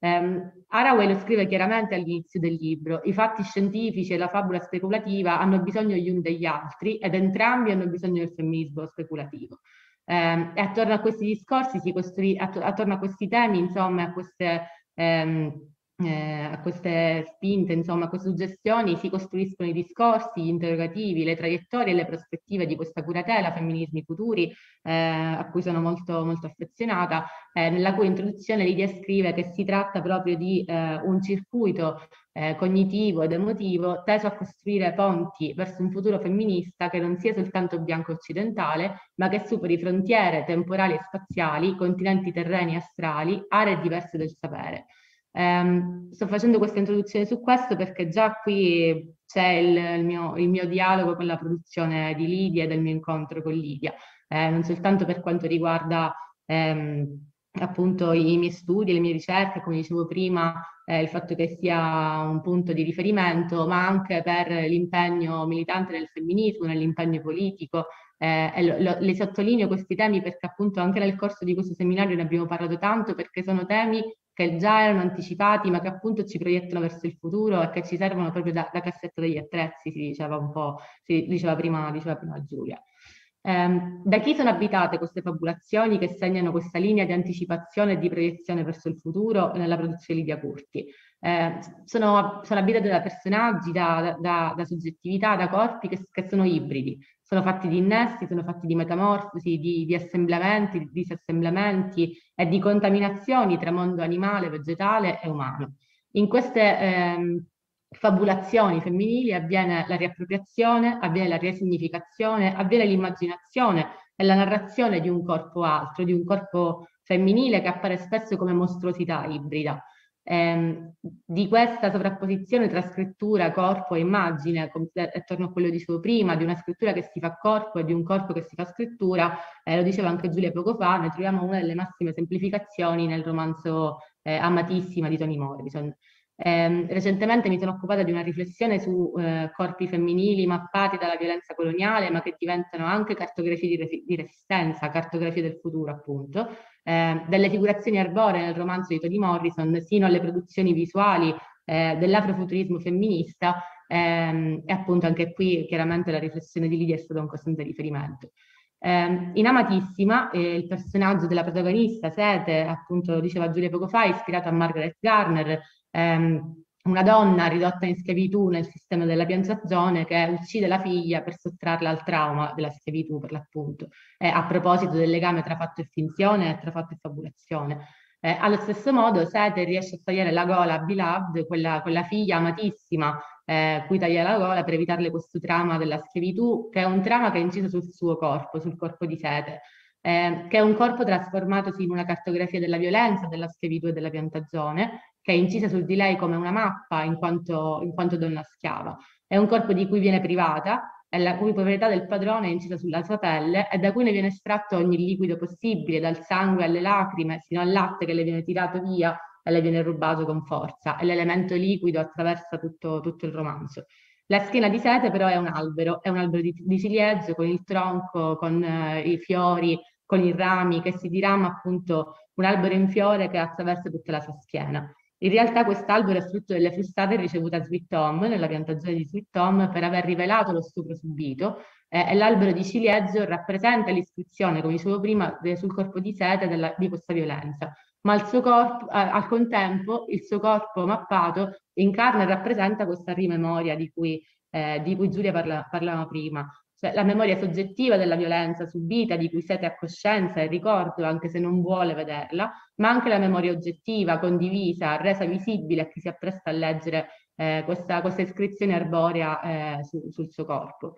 Um, Haraway lo scrive chiaramente all'inizio del libro: i fatti scientifici e la fabula speculativa hanno bisogno gli uni degli altri ed entrambi hanno bisogno del femminismo speculativo. Um, e attorno a questi discorsi si costruisce, att attorno a questi temi, insomma, a queste, um, eh, a queste spinte, insomma, a queste suggestioni si costruiscono i discorsi, gli interrogativi, le traiettorie e le prospettive di questa curatela, Femminismi Futuri, eh, a cui sono molto, molto affezionata, eh, nella cui introduzione Lidia scrive che si tratta proprio di eh, un circuito eh, cognitivo ed emotivo teso a costruire ponti verso un futuro femminista che non sia soltanto bianco-occidentale, ma che superi frontiere temporali e spaziali, continenti terreni e astrali, aree diverse del sapere. Um, sto facendo questa introduzione su questo perché già qui c'è il, il, mio, il mio dialogo con la produzione di Lidia e del mio incontro con Lidia, eh, non soltanto per quanto riguarda ehm, appunto i miei studi, le mie ricerche, come dicevo prima, eh, il fatto che sia un punto di riferimento, ma anche per l'impegno militante nel femminismo, nell'impegno politico. Eh, e lo, lo, le sottolineo questi temi perché appunto anche nel corso di questo seminario ne abbiamo parlato tanto, perché sono temi che già erano anticipati, ma che appunto ci proiettano verso il futuro e che ci servono proprio da, da cassetta degli attrezzi, si diceva un po', si diceva prima, diceva prima Giulia. Eh, da chi sono abitate queste fabulazioni che segnano questa linea di anticipazione e di proiezione verso il futuro nella produzione di Lidia Curti? Eh, sono, sono abitate da personaggi, da, da, da soggettività, da corpi che, che sono ibridi, sono fatti di innesti, sono fatti di metamorfosi, di, di assemblamenti, di disassemblamenti e di contaminazioni tra mondo animale, vegetale e umano. In queste ehm, fabulazioni femminili avviene la riappropriazione, avviene la risignificazione, avviene l'immaginazione e la narrazione di un corpo altro, di un corpo femminile che appare spesso come mostruosità ibrida. Eh, di questa sovrapposizione tra scrittura, corpo e immagine, attorno a quello che dicevo prima, di una scrittura che si fa corpo e di un corpo che si fa scrittura, eh, lo diceva anche Giulia poco fa, ne troviamo una delle massime semplificazioni nel romanzo eh, Amatissima di Toni Morrison. Eh, recentemente mi sono occupata di una riflessione su eh, corpi femminili mappati dalla violenza coloniale, ma che diventano anche cartografie di, re di resistenza, cartografie del futuro, appunto, eh, dalle figurazioni arboree nel romanzo di Toni Morrison, sino alle produzioni visuali eh, dell'afrofuturismo femminista, ehm, e appunto anche qui chiaramente la riflessione di Lidia è stata un costante riferimento. Eh, in Amatissima, eh, il personaggio della protagonista, Sete, appunto lo diceva Giulia poco fa, è ispirato a Margaret Garner, ehm, una donna ridotta in schiavitù nel sistema della piantagione che uccide la figlia per sottrarla al trauma della schiavitù, per l'appunto, eh, a proposito del legame tra fatto e finzione e tra fatto e fabulazione. Eh, allo stesso modo Sete riesce a tagliare la gola a Beloved, quella, quella figlia amatissima, eh, cui taglia la gola per evitarle questo trauma della schiavitù, che è un trauma che è inciso sul suo corpo, sul corpo di Sete, eh, che è un corpo trasformatosi in una cartografia della violenza, della schiavitù e della piantagione, che è incisa su di lei come una mappa in quanto, in quanto donna schiava. È un corpo di cui viene privata, e la cui proprietà del padrone è incisa sulla sua pelle e da cui ne viene estratto ogni liquido possibile, dal sangue alle lacrime, fino al latte che le viene tirato via e le viene rubato con forza, e l'elemento liquido attraversa tutto, tutto il romanzo. La schiena di Sete però è un albero, è un albero di, di ciliegio con il tronco, con eh, i fiori, con i rami, che si dirama appunto un albero in fiore che attraversa tutta la sua schiena. In realtà quest'albero è frutto delle frustate ricevute a Sweet Home, nella piantagione di Sweet Home, per aver rivelato lo stupro subito, eh, e l'albero di ciliegio rappresenta l'iscrizione, come dicevo prima, de, sul corpo di Sete della, di questa violenza, ma il suo corpo, eh, al contempo il suo corpo mappato incarna e rappresenta questa rimemoria di cui, eh, di cui Giulia parla, parlava prima, cioè la memoria soggettiva della violenza subita, di cui Sete ha coscienza e ricordo, anche se non vuole vederla, ma anche la memoria oggettiva, condivisa, resa visibile a chi si appresta a leggere eh, questa, questa iscrizione arborea eh, su, sul suo corpo.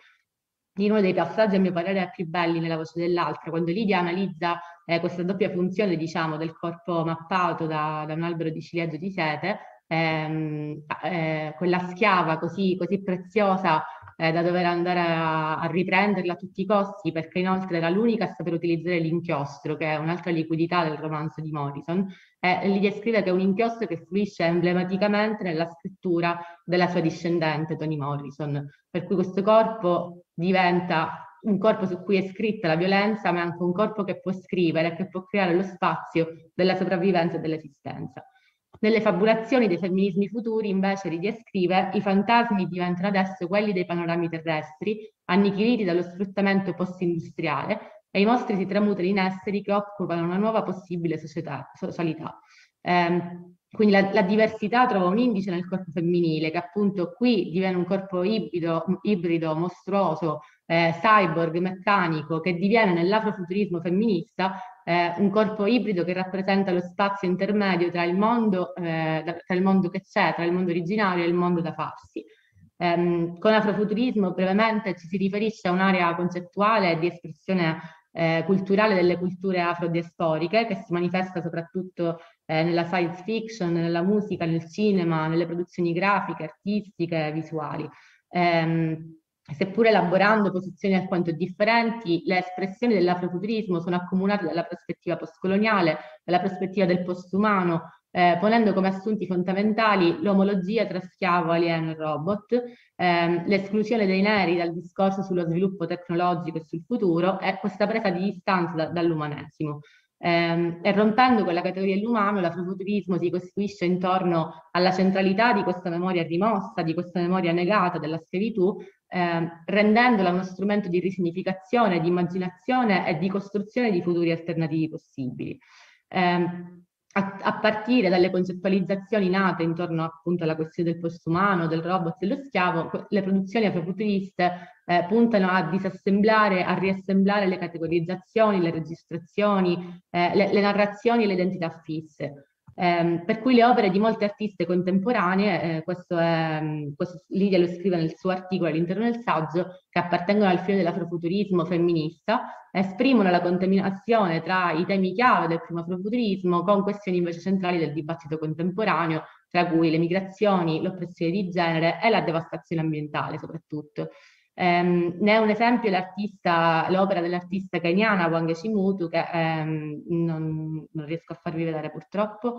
In uno dei passaggi, a mio parere, più belli nella voce dell'altra, quando Lidia analizza eh, questa doppia funzione, diciamo, del corpo mappato da, da un albero di ciliegio di Sete, ehm, eh, quella schiava così, così preziosa eh, da dover andare a, a riprenderla a tutti i costi, perché inoltre era l'unica a saper utilizzare l'inchiostro, che è un'altra liquidità del romanzo di Morrison, e gli descrive che è un inchiostro che fluisce emblematicamente nella scrittura della sua discendente, Toni Morrison, per cui questo corpo diventa un corpo su cui è scritta la violenza, ma anche un corpo che può scrivere, che può creare lo spazio della sopravvivenza e dell'esistenza. Nelle fabulazioni dei femminismi futuri, invece, ridescrive i fantasmi diventano adesso quelli dei panorami terrestri, annichiliti dallo sfruttamento post-industriale, e i mostri si tramutano in esseri che occupano una nuova possibile società, socialità. Eh, quindi la, la diversità trova un indice nel corpo femminile, che appunto qui diviene un corpo ibrido, ibrido mostruoso, eh, cyborg, meccanico, che diviene nell'afrofuturismo femminista eh, un corpo ibrido che rappresenta lo spazio intermedio tra il mondo, eh, tra il mondo che c'è, tra il mondo originario e il mondo da farsi. Um, con afrofuturismo brevemente ci si riferisce a un'area concettuale di espressione eh, culturale delle culture afrodiasporiche che si manifesta soprattutto eh, nella science fiction, nella musica, nel cinema, nelle produzioni grafiche, artistiche, visuali. Um, seppur elaborando posizioni alquanto differenti, le espressioni dell'afrofuturismo sono accomunate dalla prospettiva postcoloniale, dalla prospettiva del postumano, eh, ponendo come assunti fondamentali l'omologia tra schiavo, alieno e robot, ehm, l'esclusione dei neri dal discorso sullo sviluppo tecnologico e sul futuro e questa presa di distanza da, dall'umanesimo. Eh, e rompendo con la categoria dell'umano, l'afrofuturismo si costituisce intorno alla centralità di questa memoria rimossa, di questa memoria negata della schiavitù, eh, rendendola uno strumento di risignificazione, di immaginazione e di costruzione di futuri alternativi possibili. Eh, a, a partire dalle concettualizzazioni nate intorno appunto alla questione del postumano, del robot e dello schiavo, le produzioni afrofuturiste eh, puntano a disassemblare, a riassemblare le categorizzazioni, le registrazioni, eh, le, le narrazioni e le identità fisse. Eh, per cui le opere di molte artiste contemporanee, eh, questo, è, questo Lidia lo scrive nel suo articolo all'interno del saggio, che appartengono al filo dell'afrofuturismo femminista, esprimono la contaminazione tra i temi chiave del primo afrofuturismo con questioni invece centrali del dibattito contemporaneo, tra cui le migrazioni, l'oppressione di genere e la devastazione ambientale soprattutto. Um, ne è un esempio l'opera dell'artista keniana Wangari Chimutu, che um, non, non riesco a farvi vedere purtroppo.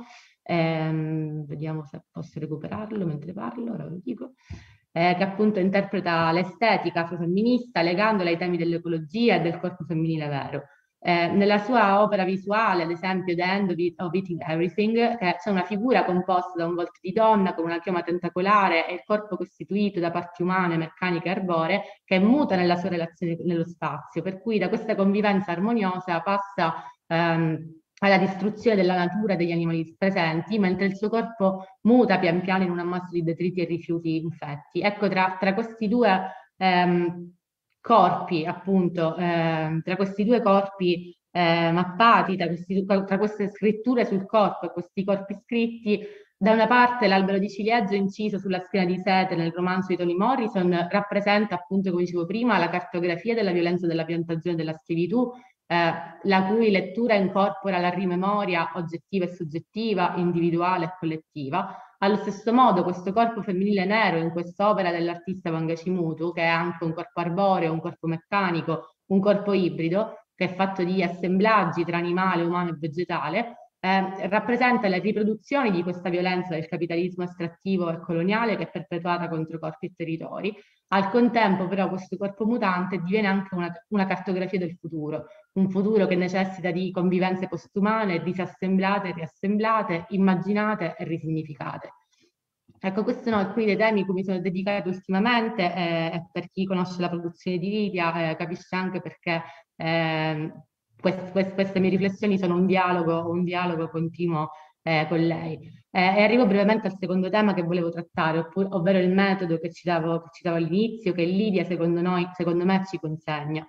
Um, vediamo se posso recuperarlo mentre parlo, ora lo dico. Eh, che appunto interpreta l'estetica afrofemminista legandola ai temi dell'ecologia e del corpo femminile vero. Eh, nella sua opera visuale, ad esempio The End of, It, of Eating Everything, c'è una figura composta da un volto di donna con una chioma tentacolare e il corpo costituito da parti umane, meccaniche e arboree, che muta nella sua relazione nello spazio, per cui da questa convivenza armoniosa passa ehm, alla distruzione della natura degli animali presenti, mentre il suo corpo muta pian piano in un ammasso di detriti e rifiuti infetti. Ecco, tra, tra questi due ehm, corpi, appunto, eh, tra questi due corpi eh, mappati, tra, questi, tra queste scritture sul corpo e questi corpi scritti, da una parte l'albero di ciliegio inciso sulla schiena di sete nel romanzo di Toni Morrison rappresenta, appunto, come dicevo prima, la cartografia della violenza della piantagione della schiavitù, eh, la cui lettura incorpora la rimemoria oggettiva e soggettiva, individuale e collettiva. Allo stesso modo, questo corpo femminile nero in quest'opera dell'artista Wangari Chimutu, che è anche un corpo arboreo, un corpo meccanico, un corpo ibrido, che è fatto di assemblaggi tra animale, umano e vegetale, eh, rappresenta le riproduzioni di questa violenza del capitalismo estrattivo e coloniale che è perpetuata contro corpi e territori. Al contempo, però, questo corpo mutante diviene anche una, una cartografia del futuro, un futuro che necessita di convivenze postumane, disassemblate, riassemblate, immaginate e risignificate. Ecco, questi sono alcuni dei temi a cui mi sono dedicata ultimamente eh, e per chi conosce la produzione di Lidia eh, capisce anche perché eh, quest, quest, queste mie riflessioni sono un dialogo, un dialogo continuo eh, con lei. Eh, e arrivo brevemente al secondo tema che volevo trattare, oppure, ovvero il metodo che citavo, che citavo all'inizio, che Lidia secondo noi, secondo me ci consegna.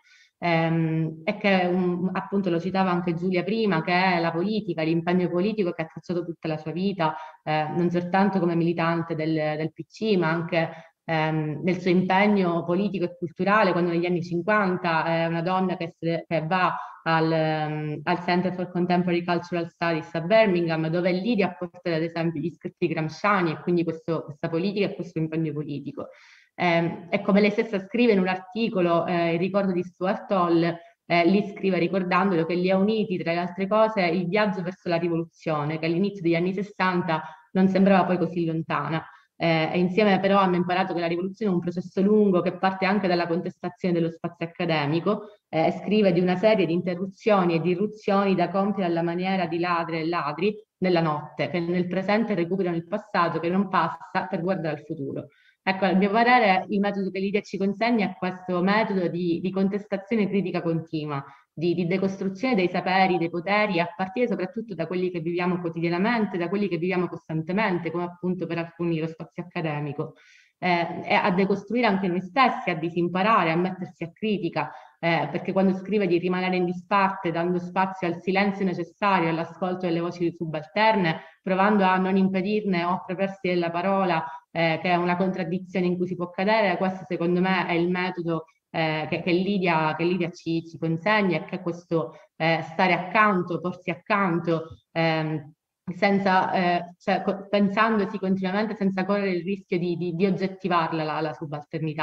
Ehm, e che um, appunto lo citava anche Giulia prima, che è la politica, l'impegno politico che ha tracciato tutta la sua vita, eh, non soltanto come militante del, del P C, ma anche ehm, nel suo impegno politico e culturale, quando negli anni cinquanta è una donna che, se, che va al, um, al Center for Contemporary Cultural Studies a Birmingham, dove è lì di apportare ad esempio gli scritti gramsciani e quindi questo, questa politica e questo impegno politico. Eh, e come lei stessa scrive in un articolo, eh, il ricordo di Stuart Hall, eh, lì scrive ricordandolo che li ha uniti tra le altre cose il viaggio verso la rivoluzione, che all'inizio degli anni sessanta non sembrava poi così lontana. Eh, e insieme però hanno imparato che la rivoluzione è un processo lungo che parte anche dalla contestazione dello spazio accademico, eh, e scrive di una serie di interruzioni e di irruzioni da compiere alla maniera di ladri e ladri nella notte, che nel presente recuperano il passato che non passa per guardare al futuro. Ecco, a mio parere il metodo che Lidia ci consegna è questo metodo di, di contestazione critica continua, di, di decostruzione dei saperi, dei poteri, a partire soprattutto da quelli che viviamo quotidianamente, da quelli che viviamo costantemente, come appunto per alcuni lo spazio accademico, eh, e a decostruire anche noi stessi, a disimparare, a mettersi a critica, eh, perché quando scrive di rimanere in disparte, dando spazio al silenzio necessario, all'ascolto delle voci subalterne, provando a non impedirne o a appropriarsi della parola, eh, che è una contraddizione in cui si può cadere, questo secondo me è il metodo eh, che, che Lidia, che Lidia ci, ci consegna, e che è questo eh, stare accanto, porsi accanto, ehm, senza, eh, cioè, pensandosi continuamente senza correre il rischio di, di, di oggettivarla la, la subalternità.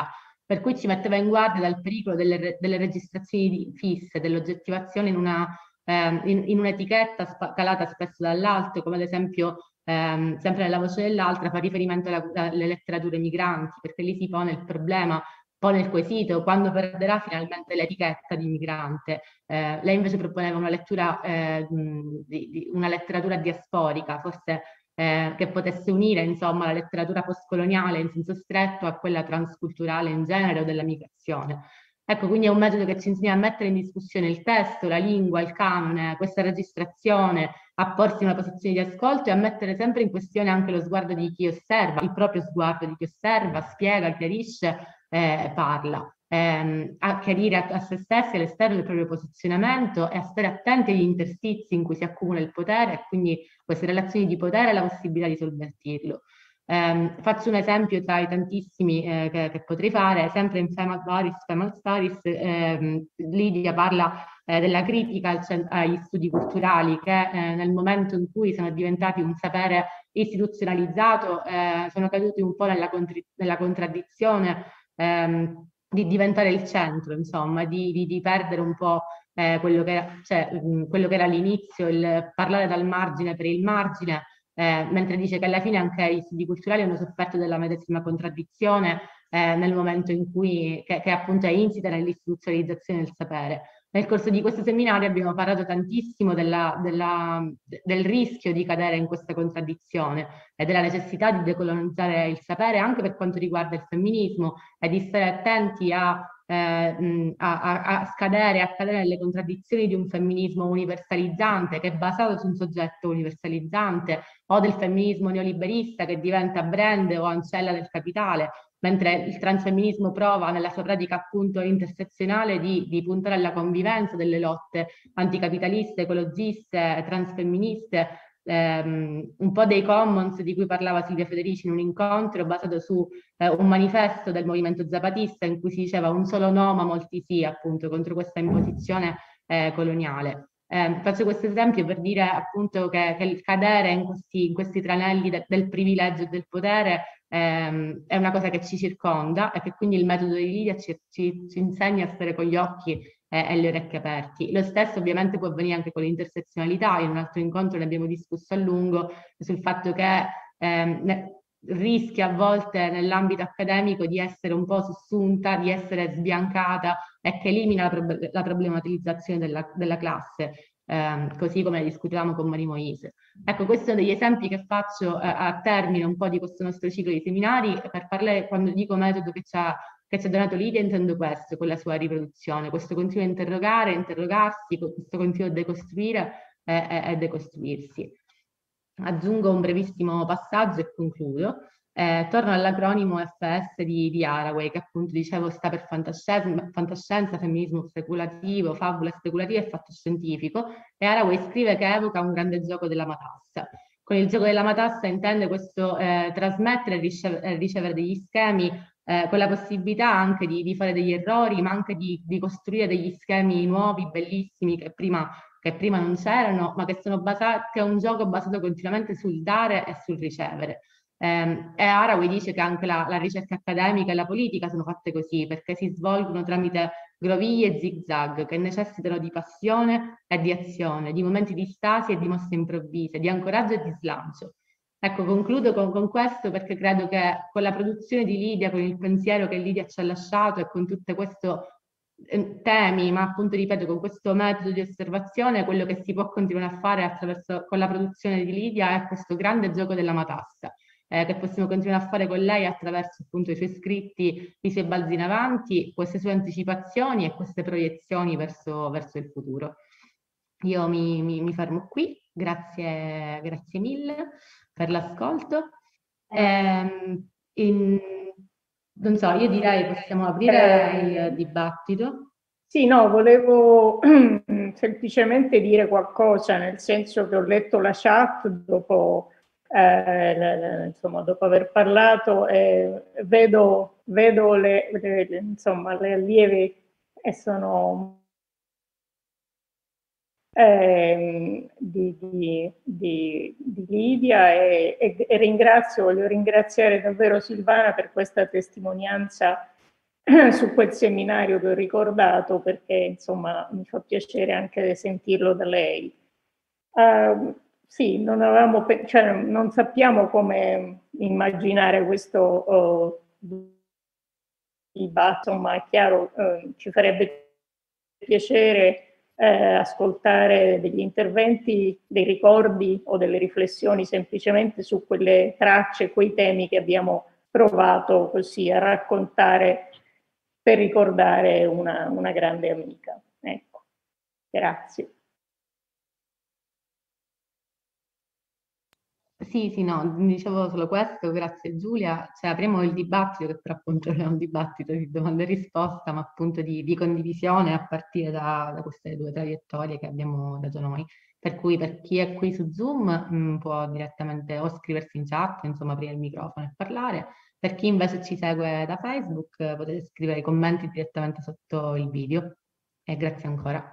per cui ci metteva in guardia dal pericolo delle, delle registrazioni fisse, dell'oggettivazione in una eh, in, in un'etichetta calata spesso dall'alto, come ad esempio ehm, sempre nella voce dell'altra fa riferimento alla- alle letterature migranti, perché lì si pone il problema, pone il quesito quando perderà finalmente l'etichetta di migrante. Eh, lei invece proponeva una lettura, eh, di, di, una letteratura diasporica, forse eh, che potesse unire insomma la letteratura postcoloniale in senso stretto a quella transculturale in genere o della migrazione. Ecco, quindi è un metodo che ci insegna a mettere in discussione il testo, la lingua, il canone, questa registrazione, a porsi in una posizione di ascolto e a mettere sempre in questione anche lo sguardo di chi osserva, il proprio sguardo di chi osserva, spiega, chiarisce, eh, parla. Ehm, a chiarire a, a se stessi all'esterno il proprio posizionamento e a stare attenti agli interstizi in cui si accumula il potere e quindi queste relazioni di potere e la possibilità di sovvertirlo. Eh, faccio un esempio tra i tantissimi eh, che, che potrei fare, sempre in Famous Stories, Famous Stories ehm, Lidia parla eh, della critica al, agli studi culturali che eh, nel momento in cui sono diventati un sapere istituzionalizzato eh, sono caduti un po' nella, nella contraddizione ehm, di diventare il centro, insomma, di, di, di perdere un po' eh, quello che, cioè, mh, quello che era all'inizio, il parlare dal margine per il margine, eh, mentre dice che alla fine anche gli studi culturali hanno sofferto della medesima contraddizione eh, nel momento in cui, che, che appunto è insita nell'istituzionalizzazione del sapere. Nel corso di questo seminario abbiamo parlato tantissimo della, della, del rischio di cadere in questa contraddizione e della necessità di decolonizzare il sapere anche per quanto riguarda il femminismo e di stare attenti a eh, a, a, a scadere, a cadere nelle contraddizioni di un femminismo universalizzante che è basato su un soggetto universalizzante o del femminismo neoliberista che diventa brand o ancella del capitale, mentre il transfemminismo prova nella sua pratica appunto intersezionale di, di puntare alla convivenza delle lotte anticapitaliste, ecologiste, transfemministe, ehm, un po' dei commons di cui parlava Silvia Federici in un incontro basato su eh, un manifesto del movimento zapatista in cui si diceva un solo no ma molti sì, appunto, contro questa imposizione eh, coloniale. Eh, faccio questo esempio per dire appunto che, che il cadere in questi, in questi tranelli de, del privilegio e del potere ehm, è una cosa che ci circonda e che quindi il metodo di Lidia ci, ci, ci insegna a stare con gli occhi eh, e le orecchie aperti. Lo stesso ovviamente può avvenire anche con l'intersezionalità. In un altro incontro ne abbiamo discusso a lungo sul fatto che ehm, ne, rischia a volte nell'ambito accademico di essere un po' sussunta, di essere sbiancata e che elimina la, prob la problematizzazione della, della classe, ehm, così come discutevamo con Mari Moise. Ecco, questi sono degli esempi che faccio eh, a termine un po' di questo nostro ciclo di seminari per parlare, quando dico metodo che ci ha che ci ha donato Lidia, intendo questo con la sua riproduzione, questo continuo a interrogare, interrogarsi, questo continuo a decostruire e, e, e decostruirsi. Aggiungo un brevissimo passaggio e concludo. Eh, torno all'acronimo F S di, di Haraway, che appunto dicevo sta per fantascienza, fantascienza, femminismo speculativo, fabula speculativa e fatto scientifico, e Haraway scrive che evoca un grande gioco della matassa. Con il gioco della matassa intende questo eh, trasmettere e ricevere, ricevere degli schemi eh, con la possibilità anche di, di fare degli errori, ma anche di, di costruire degli schemi nuovi, bellissimi, che prima che prima non c'erano, ma che sono basati, che è un gioco basato continuamente sul dare e sul ricevere. Eh, e Haraway dice che anche la, la ricerca accademica e la politica sono fatte così, perché si svolgono tramite groviglie e zigzag che necessitano di passione e di azione, di momenti di stasi e di mosse improvvise, di ancoraggio e di slancio. Ecco, concludo con, con questo perché credo che con la produzione di Lidia, con il pensiero che Lidia ci ha lasciato e con tutto questo temi, ma appunto ripeto con questo metodo di osservazione quello che si può continuare a fare attraverso con la produzione di Lidia è questo grande gioco della matassa eh, che possiamo continuare a fare con lei attraverso appunto i suoi scritti, i suoi balzi in avanti, queste sue anticipazioni e queste proiezioni verso, verso il futuro. Io mi, mi, mi fermo qui, grazie, grazie mille per l'ascolto. Eh, in, non so, io direi possiamo aprire il dibattito. Sì, no, volevo semplicemente dire qualcosa, nel senso che ho letto la chat dopo, eh, insomma, dopo aver parlato e vedo, vedo le, le, insomma, le allievi e sono eh, di, di, di, di Lidia e, e, e ringrazio, voglio ringraziare davvero Silvana per questa testimonianza su quel seminario che ho ricordato, perché insomma mi fa piacere anche sentirlo da lei. Uh, sì, non avevamo, cioè, non sappiamo come immaginare questo uh, dibattito, ma è chiaro, uh, ci farebbe piacere eh, ascoltare degli interventi, dei ricordi o delle riflessioni semplicemente su quelle tracce, quei temi che abbiamo provato così a raccontare per ricordare una, una grande amica. Ecco, grazie. Sì, sì, no, dicevo solo questo, grazie Giulia. Cioè, apriamo il dibattito, che però appunto non è un dibattito di domanda e risposta, ma appunto di, di condivisione a partire da, da queste due traiettorie che abbiamo dato noi. Per cui per chi è qui su Zoom mh, può direttamente o scriversi in chat, insomma, aprire il microfono e parlare. Per chi invece ci segue da Facebook, eh, potete scrivere i commenti direttamente sotto il video. E grazie ancora.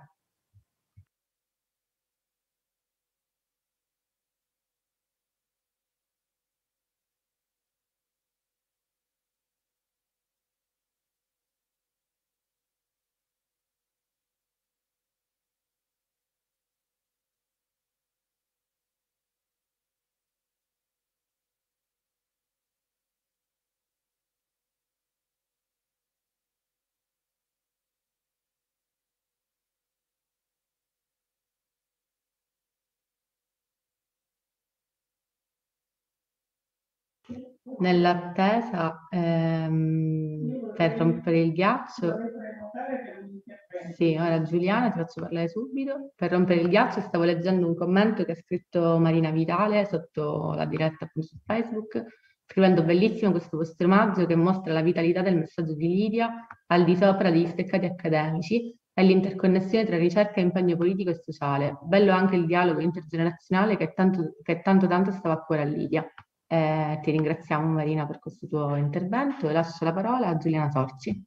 Nell'attesa, ehm, per rompere il ghiaccio, sì, ora Giuliana ti faccio parlare subito. Per rompere il ghiaccio stavo leggendo un commento che ha scritto Marina Vitale sotto la diretta appunto su Facebook, scrivendo bellissimo questo vostro omaggio che mostra la vitalità del messaggio di Lidia al di sopra degli steccati accademici e l'interconnessione tra ricerca e impegno politico e sociale. Bello anche il dialogo intergenerazionale che tanto, che tanto tanto stava a cuore a Lidia. Eh, ti ringraziamo Marina per questo tuo intervento e lascio la parola a Giuliana Sorci.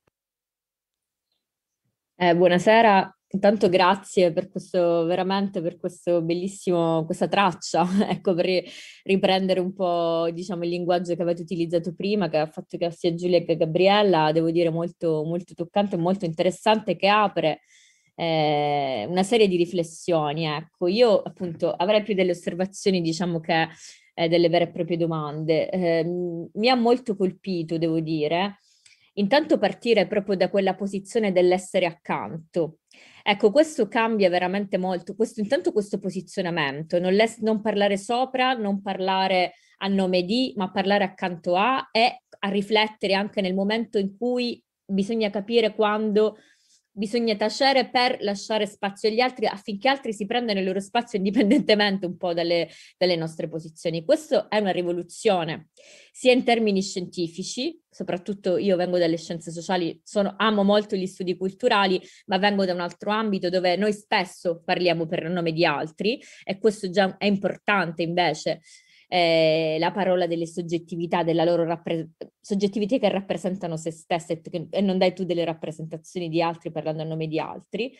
Eh, buonasera, intanto grazie per questo, veramente per questo bellissimo, questa traccia, ecco, per riprendere un po', diciamo, il linguaggio che avete utilizzato prima, che ha fatto che sia Giulia che Gabriella, devo dire molto, molto toccante e molto interessante, che apre eh, una serie di riflessioni, ecco. Io appunto avrei più delle osservazioni, diciamo che eh, delle vere e proprie domande. Eh, mi ha molto colpito, devo dire, intanto partire proprio da quella posizione dell'essere accanto. Ecco, questo cambia veramente molto, questo, intanto questo posizionamento, non, non parlare sopra, non parlare a nome di, ma parlare accanto a e a riflettere anche nel momento in cui bisogna capire quando bisogna tacere per lasciare spazio agli altri affinché altri si prendano il loro spazio indipendentemente un po' dalle, dalle nostre posizioni. Questo è una rivoluzione, sia in termini scientifici, soprattutto io vengo dalle scienze sociali, sono, amo molto gli studi culturali, ma vengo da un altro ambito dove noi spesso parliamo per nome di altri e questo già è importante invece. Eh, la parola delle soggettività, della loro rappre- soggettività che rappresentano se stesse e, e non dai tu delle rappresentazioni di altri parlando a nome di altri.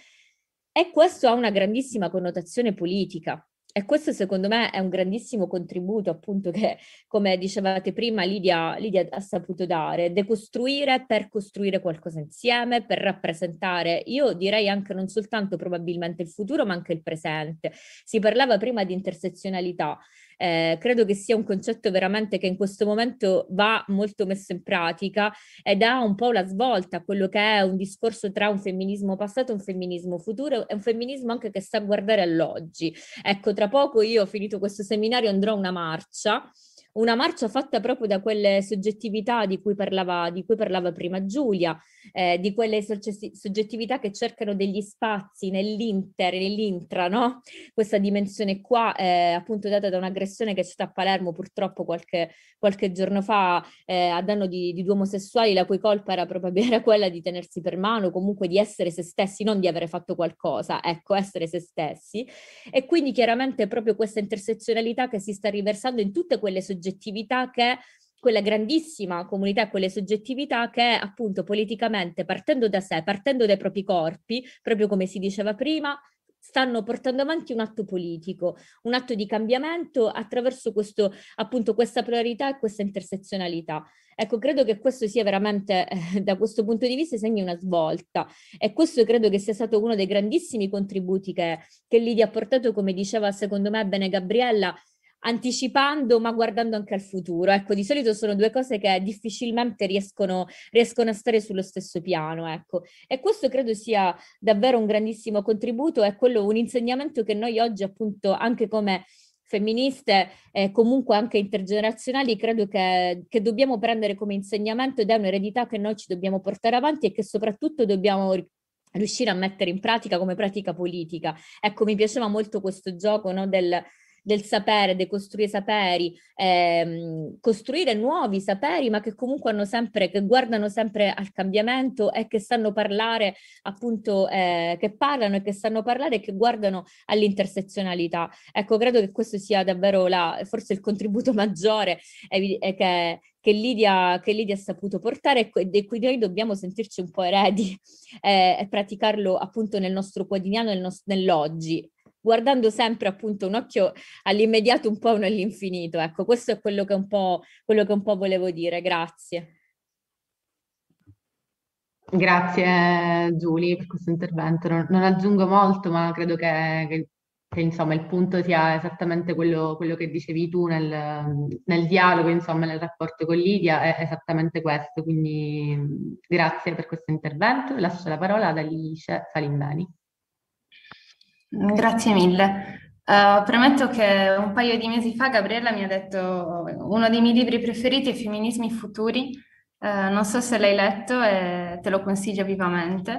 E questo ha una grandissima connotazione politica. E questo secondo me è un grandissimo contributo appunto che, come dicevate prima, Lidia, Lidia ha saputo dare, decostruire per costruire qualcosa insieme, per rappresentare, io direi anche non soltanto probabilmente il futuro, ma anche il presente. Si parlava prima di intersezionalità. Eh, credo che sia un concetto veramente che in questo momento va molto messo in pratica ed ha un po' la svolta a quello che è un discorso tra un femminismo passato e un femminismo futuro e un femminismo anche che sa guardare all'oggi. Ecco, tra poco io ho finito questo seminario, andrò a una marcia, una marcia fatta proprio da quelle soggettività di cui parlava, di cui parlava prima Giulia, eh, di quelle soggettività che cercano degli spazi nell'inter, nell'intra, no? Questa dimensione qua è appunto data da un'aggressione che c'è stata a Palermo purtroppo qualche, qualche giorno fa eh, a danno di, di due omosessuali, la cui colpa era probabilmente quella di tenersi per mano, comunque di essere se stessi, non di avere fatto qualcosa, ecco, essere se stessi. E quindi chiaramente proprio questa intersezionalità che si sta riversando in tutte quelle soggettività che quella grandissima comunità, quelle soggettività che appunto politicamente partendo da sé, partendo dai propri corpi, proprio come si diceva prima, stanno portando avanti un atto politico, un atto di cambiamento attraverso questo, appunto, questa pluralità e questa intersezionalità. Ecco, credo che questo sia veramente, eh, da questo punto di vista, segni una svolta, e questo credo che sia stato uno dei grandissimi contributi che, che Lidia ha portato, come diceva secondo me bene Gabriella, anticipando ma guardando anche al futuro. Ecco, di solito sono due cose che difficilmente riescono, riescono a stare sullo stesso piano, ecco. E questo credo sia davvero un grandissimo contributo, è quello, un insegnamento che noi oggi, appunto, anche come femministe e comunque anche intergenerazionali, credo che, che dobbiamo prendere come insegnamento, ed è un'eredità che noi ci dobbiamo portare avanti e che soprattutto dobbiamo riuscire a mettere in pratica come pratica politica. Ecco, mi piaceva molto questo gioco, no, del del sapere, di costruire saperi, ehm, costruire nuovi saperi, ma che comunque hanno sempre, che guardano sempre al cambiamento e che sanno parlare, appunto, eh, che parlano e che sanno parlare e che guardano all'intersezionalità. Ecco, credo che questo sia davvero la, forse il contributo maggiore eh, eh, che, che, Lidia, che Lidia ha saputo portare, e di cui noi dobbiamo sentirci un po' eredi eh, e praticarlo appunto nel nostro quotidiano, nel nos- nell'oggi, guardando sempre appunto un occhio all'immediato, un po' uno all'infinito. Ecco, questo è quello che un po', quello che un po' volevo dire. Grazie. Grazie Giulia per questo intervento. Non, non aggiungo molto, ma credo che, che- che, insomma, il punto sia esattamente quello, quello che dicevi tu nel, nel dialogo, insomma, nel rapporto con Lidia, è esattamente questo. Quindi grazie per questo intervento. Lascio la parola ad Alice Salimbeni. Grazie mille. Uh, premetto che un paio di mesi fa Gabriella mi ha detto uno dei miei libri preferiti è Femminismi Futuri. Uh, non so se l'hai letto e te lo consiglio vivamente.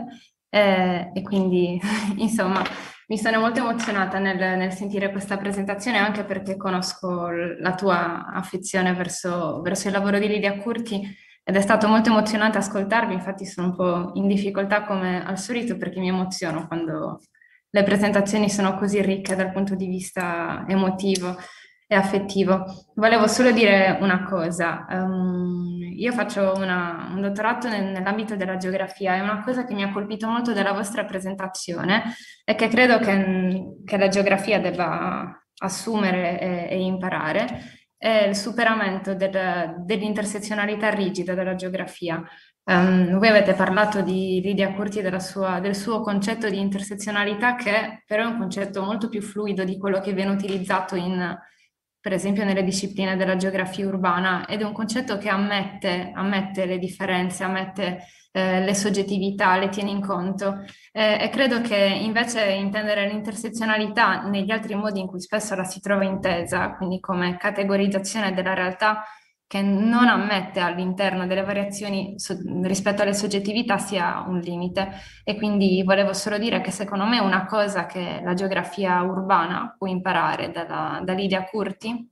E, e quindi, insomma, mi sono molto emozionata nel, nel sentire questa presentazione, anche perché conosco la tua affezione verso, verso il lavoro di Lidia Curti, ed è stato molto emozionante ascoltarvi. Infatti sono un po' in difficoltà come al solito, perché mi emoziono quando le presentazioni sono così ricche dal punto di vista emotivo e affettivo. Volevo solo dire una cosa. Um, io faccio una, un dottorato nel, nell'ambito della geografia, e una cosa che mi ha colpito molto della vostra presentazione è che credo che, che la geografia debba assumere e, e imparare è il superamento del, dell'intersezionalità rigida della geografia. Um, voi avete parlato di Lidia Curti e della sua, del suo concetto di intersezionalità, che però è un concetto molto più fluido di quello che viene utilizzato in, per esempio, nelle discipline della geografia urbana, ed è un concetto che ammette, ammette le differenze, ammette eh, le soggettività, le tiene in conto. Eh, e credo che invece intendere l'intersezionalità negli altri modi in cui spesso la si trova intesa, quindi come categorizzazione della realtà, che non ammette all'interno delle variazioni so- rispetto alle soggettività, sia un limite. E quindi volevo solo dire che secondo me una cosa che la geografia urbana può imparare dalla, da Lidia Curti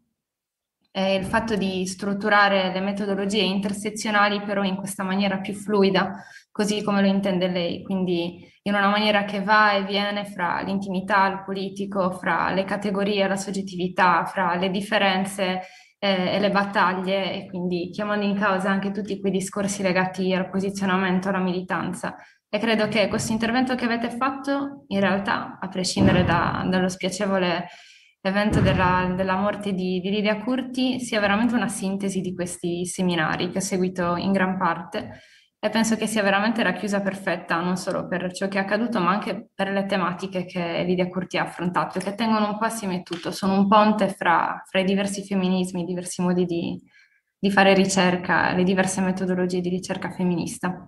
è il fatto di strutturare le metodologie intersezionali, però in questa maniera più fluida, così come lo intende lei, quindi in una maniera che va e viene fra l'intimità, il politico, fra le categorie, la soggettività, fra le differenze e le battaglie, e quindi chiamando in causa anche tutti quei discorsi legati al posizionamento, alla militanza. E credo che questo intervento che avete fatto, in realtà, a prescindere da, dallo spiacevole evento della, della morte di, di Lidia Curti, sia veramente una sintesi di questi seminari che ho seguito in gran parte, e penso che sia veramente la chiusa perfetta, non solo per ciò che è accaduto, ma anche per le tematiche che Lidia Curti ha affrontato, che tengono un po' assieme tutto, sono un ponte fra, fra i diversi femminismi, i diversi modi di, di fare ricerca, le diverse metodologie di ricerca femminista.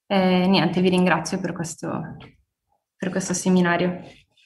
E niente, vi ringrazio per questo, per questo seminario.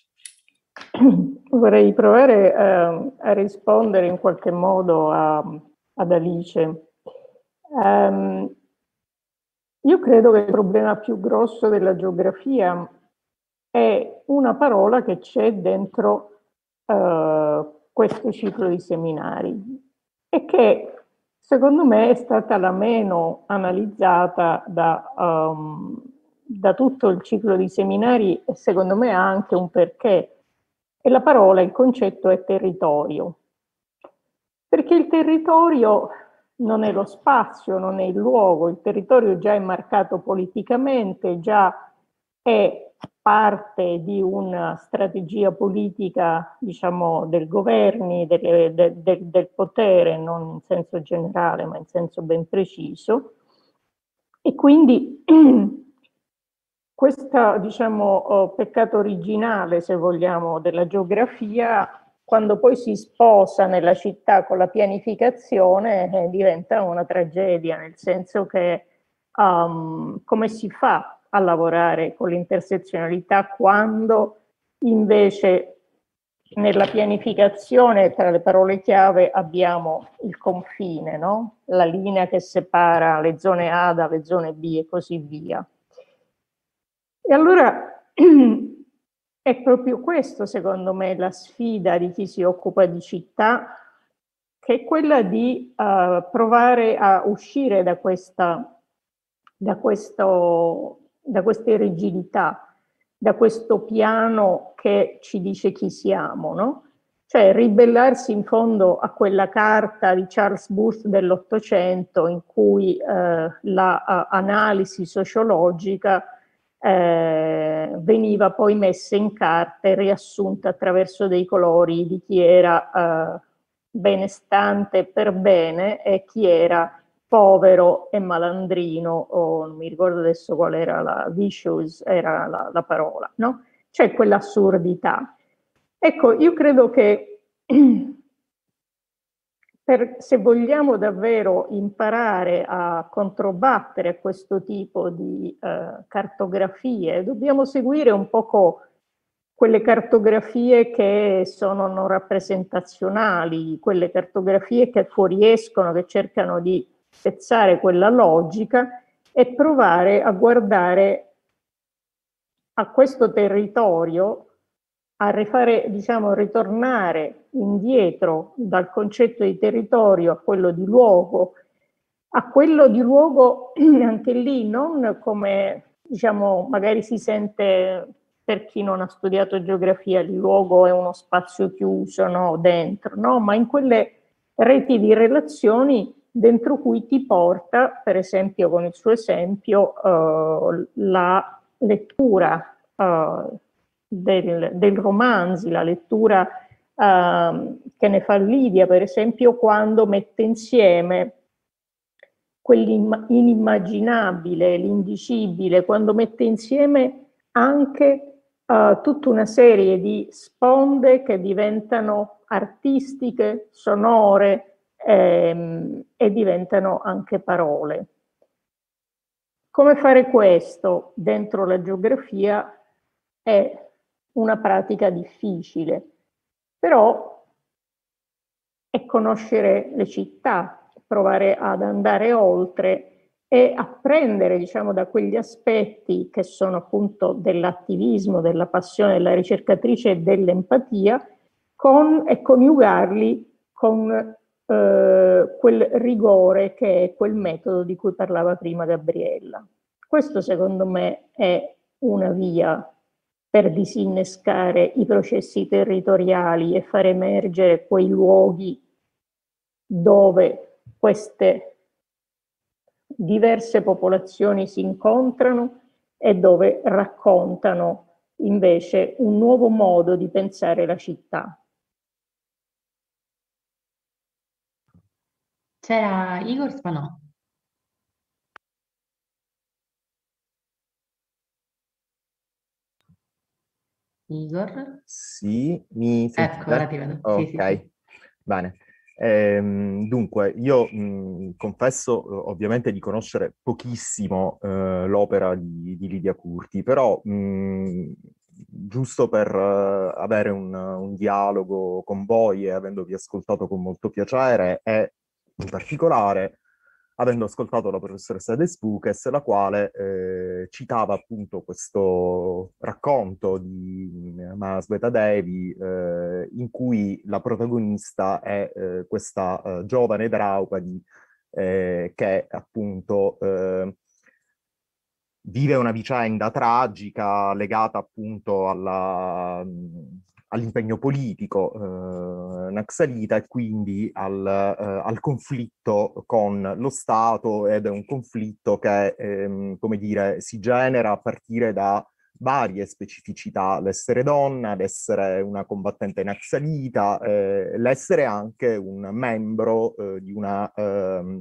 Vorrei provare eh, a rispondere in qualche modo a, ad Alice. Um, io credo che il problema più grosso della geografia è una parola che c'è dentro uh, questo ciclo di seminari, e che secondo me è stata la meno analizzata da, um, da tutto il ciclo di seminari, e secondo me ha anche un perché. E la parola, il concetto è territorio. Perché il territorio non è lo spazio, non è il luogo, il territorio già è marcato politicamente, già è parte di una strategia politica, diciamo, del governo, del, del, del, del potere, non in senso generale, ma in senso ben preciso. E quindi questo, diciamo, peccato originale, se vogliamo, della geografia, quando poi si sposa nella città con la pianificazione, eh, diventa una tragedia, nel senso che um, come si fa a lavorare con l'intersezionalità quando invece nella pianificazione, tra le parole chiave, abbiamo il confine, no? La linea che separa le zone A dalle zone B e così via. E allora è proprio questo, secondo me, la sfida di chi si occupa di città, che è quella di uh, provare a uscire da questa, da questo, da queste rigidità, da questo piano che ci dice chi siamo, no? Cioè ribellarsi in fondo a quella carta di Charles Booth dell'Ottocento in cui eh, l'analisi sociologica eh, veniva poi messa in carta e riassunta attraverso dei colori di chi era eh, benestante per bene e chi era povero e malandrino, o non mi ricordo adesso qual era la vicious, era la, la parola, no? C'è quell'assurdità. Ecco, io credo che per, se vogliamo davvero imparare a controbattere a questo tipo di eh, cartografie, dobbiamo seguire un poco quelle cartografie che sono non rappresentazionali, quelle cartografie che fuoriescono, che cercano di spezzare quella logica e provare a guardare a questo territorio, a rifare, diciamo, ritornare indietro dal concetto di territorio a quello di luogo, a quello di luogo anche lì non come, diciamo, magari si sente per chi non ha studiato geografia, il luogo è uno spazio chiuso, no, dentro, no, ma in quelle reti di relazioni dentro cui ti porta, per esempio con il suo esempio, eh, la lettura eh, del, del romanzi, la lettura eh, che ne fa Lidia, per esempio, quando mette insieme quell'inimmaginabile, l'indicibile, quando mette insieme anche uh, tutta una serie di sponde che diventano artistiche, sonore ehm, e diventano anche parole. Come fare questo dentro la geografia è una pratica difficile, però è conoscere le città, provare ad andare oltre e apprendere, diciamo, da quegli aspetti che sono appunto dell'attivismo, della passione della ricercatrice e dell'empatia, con, e coniugarli con eh, quel rigore che è quel metodo di cui parlava prima Gabriella. Questo secondo me è una via per disinnescare i processi territoriali e far emergere quei luoghi dove queste diverse popolazioni si incontrano e dove raccontano invece un nuovo modo di pensare la città. C'era Igor Spanò. Igor? Sì, mi sentite? Ecco, ora ti vedo. Ok, sì, sì, sì. Bene. Ehm, dunque, io mh, confesso eh, ovviamente di conoscere pochissimo eh, l'opera di, di Lidia Curti, però mh, giusto per eh, avere un, un dialogo con voi e avendovi ascoltato con molto piacere e in particolare avendo ascoltato la professoressa De Spukes, la quale eh, citava appunto questo racconto di Masbeta Devi eh, in cui la protagonista è eh, questa eh, giovane Draupadi eh, che appunto eh, vive una vicenda tragica legata appunto alla, all'impegno politico eh, naxalita e quindi al, eh, al conflitto con lo Stato, ed è un conflitto che, ehm, come dire, si genera a partire da varie specificità, l'essere donna, l'essere una combattente naxalita, eh, l'essere anche un membro eh, di, una, ehm,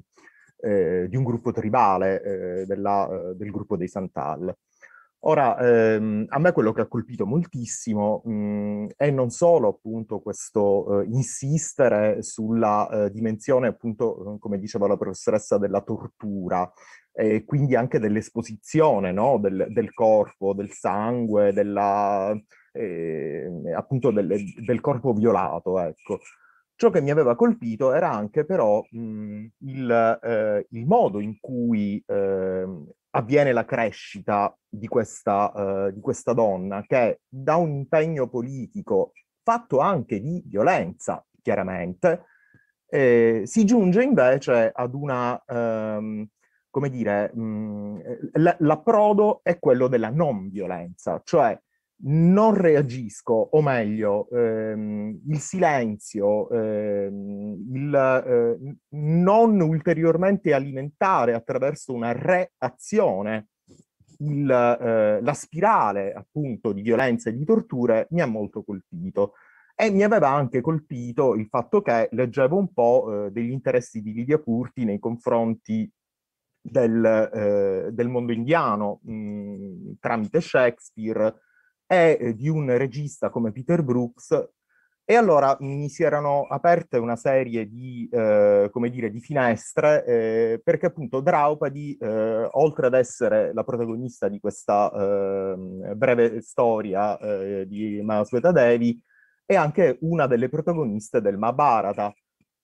eh, di un gruppo tribale eh, della, eh, del gruppo dei Santal. Ora, ehm, a me quello che ha colpito moltissimo mh, è non solo appunto questo eh, insistere sulla eh, dimensione appunto, come diceva la professoressa, della tortura, e quindi anche dell'esposizione, no? del, del corpo, del sangue, della, eh, appunto del, del corpo violato, ecco. Ciò che mi aveva colpito era anche però mh, il, eh, il modo in cui eh, avviene la crescita di questa, eh, di questa donna, che da un impegno politico fatto anche di violenza, chiaramente, eh, si giunge invece ad una, ehm, come dire, mh, l'approdo è quello della non violenza, cioè non reagisco, o meglio, ehm, il silenzio, ehm, il eh, non ulteriormente alimentare attraverso una reazione il, eh, la spirale appunto di violenza e di torture mi ha molto colpito. E mi aveva anche colpito il fatto che leggevo un po' eh, degli interessi di Lidia Curti nei confronti del, eh, del mondo indiano mh, tramite Shakespeare e eh, di un regista come Peter Brooks, e allora mi si erano aperte una serie di, eh, come dire, di finestre, eh, perché appunto Draupadi, eh, oltre ad essere la protagonista di questa eh, breve storia eh, di Mahasweta Devi, è anche una delle protagoniste del Mahabharata,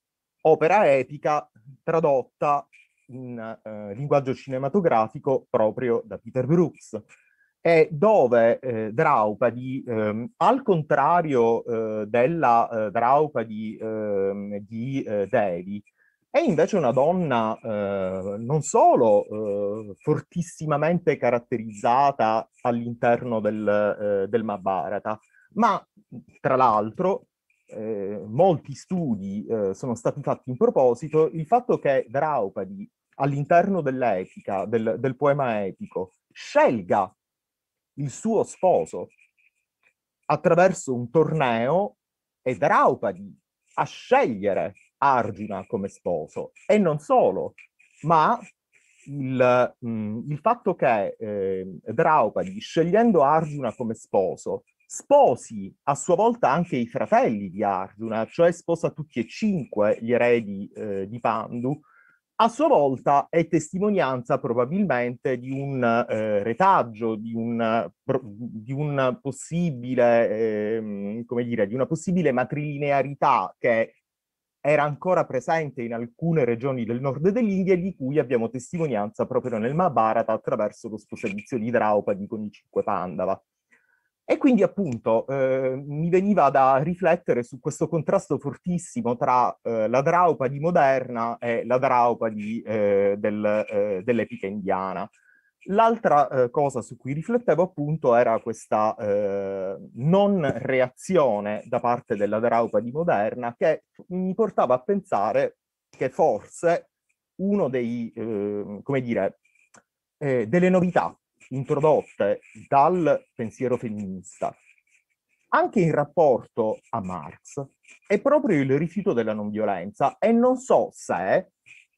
opera epica tradotta in eh, linguaggio cinematografico proprio da Peter Brooks, e dove eh, Draupadi, ehm, al contrario eh, della eh, Draupadi ehm, di eh, Devi, è invece una donna eh, non solo eh, fortissimamente caratterizzata all'interno del, eh, del Mahabharata, ma tra l'altro eh, molti studi eh, sono stati fatti in proposito, il fatto che Draupadi all'interno dell'epica, del, del poema epico, scelga il suo sposo attraverso un torneo, è Draupadi a scegliere Arjuna come sposo. E non solo, ma il, mh, il fatto che eh, Draupadi, scegliendo Arjuna come sposo, sposi a sua volta anche i fratelli di Arjuna, cioè sposa tutti e cinque gli eredi eh, di Pandu, a sua volta è testimonianza probabilmente di un eh, retaggio, di un, di un possibile, eh, come dire, di una possibile matrilinearità che era ancora presente in alcune regioni del nord dell'India e di cui abbiamo testimonianza proprio nel Mahabharata attraverso lo sposalizio di Draupadi con i cinque Pandava. E quindi appunto eh, mi veniva da riflettere su questo contrasto fortissimo tra eh, la Draupadi moderna e la Draupadi eh, del, eh, dell'epica indiana. L'altra eh, cosa su cui riflettevo appunto era questa eh, non reazione da parte della Draupadi moderna, che mi portava a pensare che forse uno dei, eh, come dire, eh, delle novità introdotte dal pensiero femminista, anche in rapporto a Marx, è proprio il rifiuto della non violenza, e non so se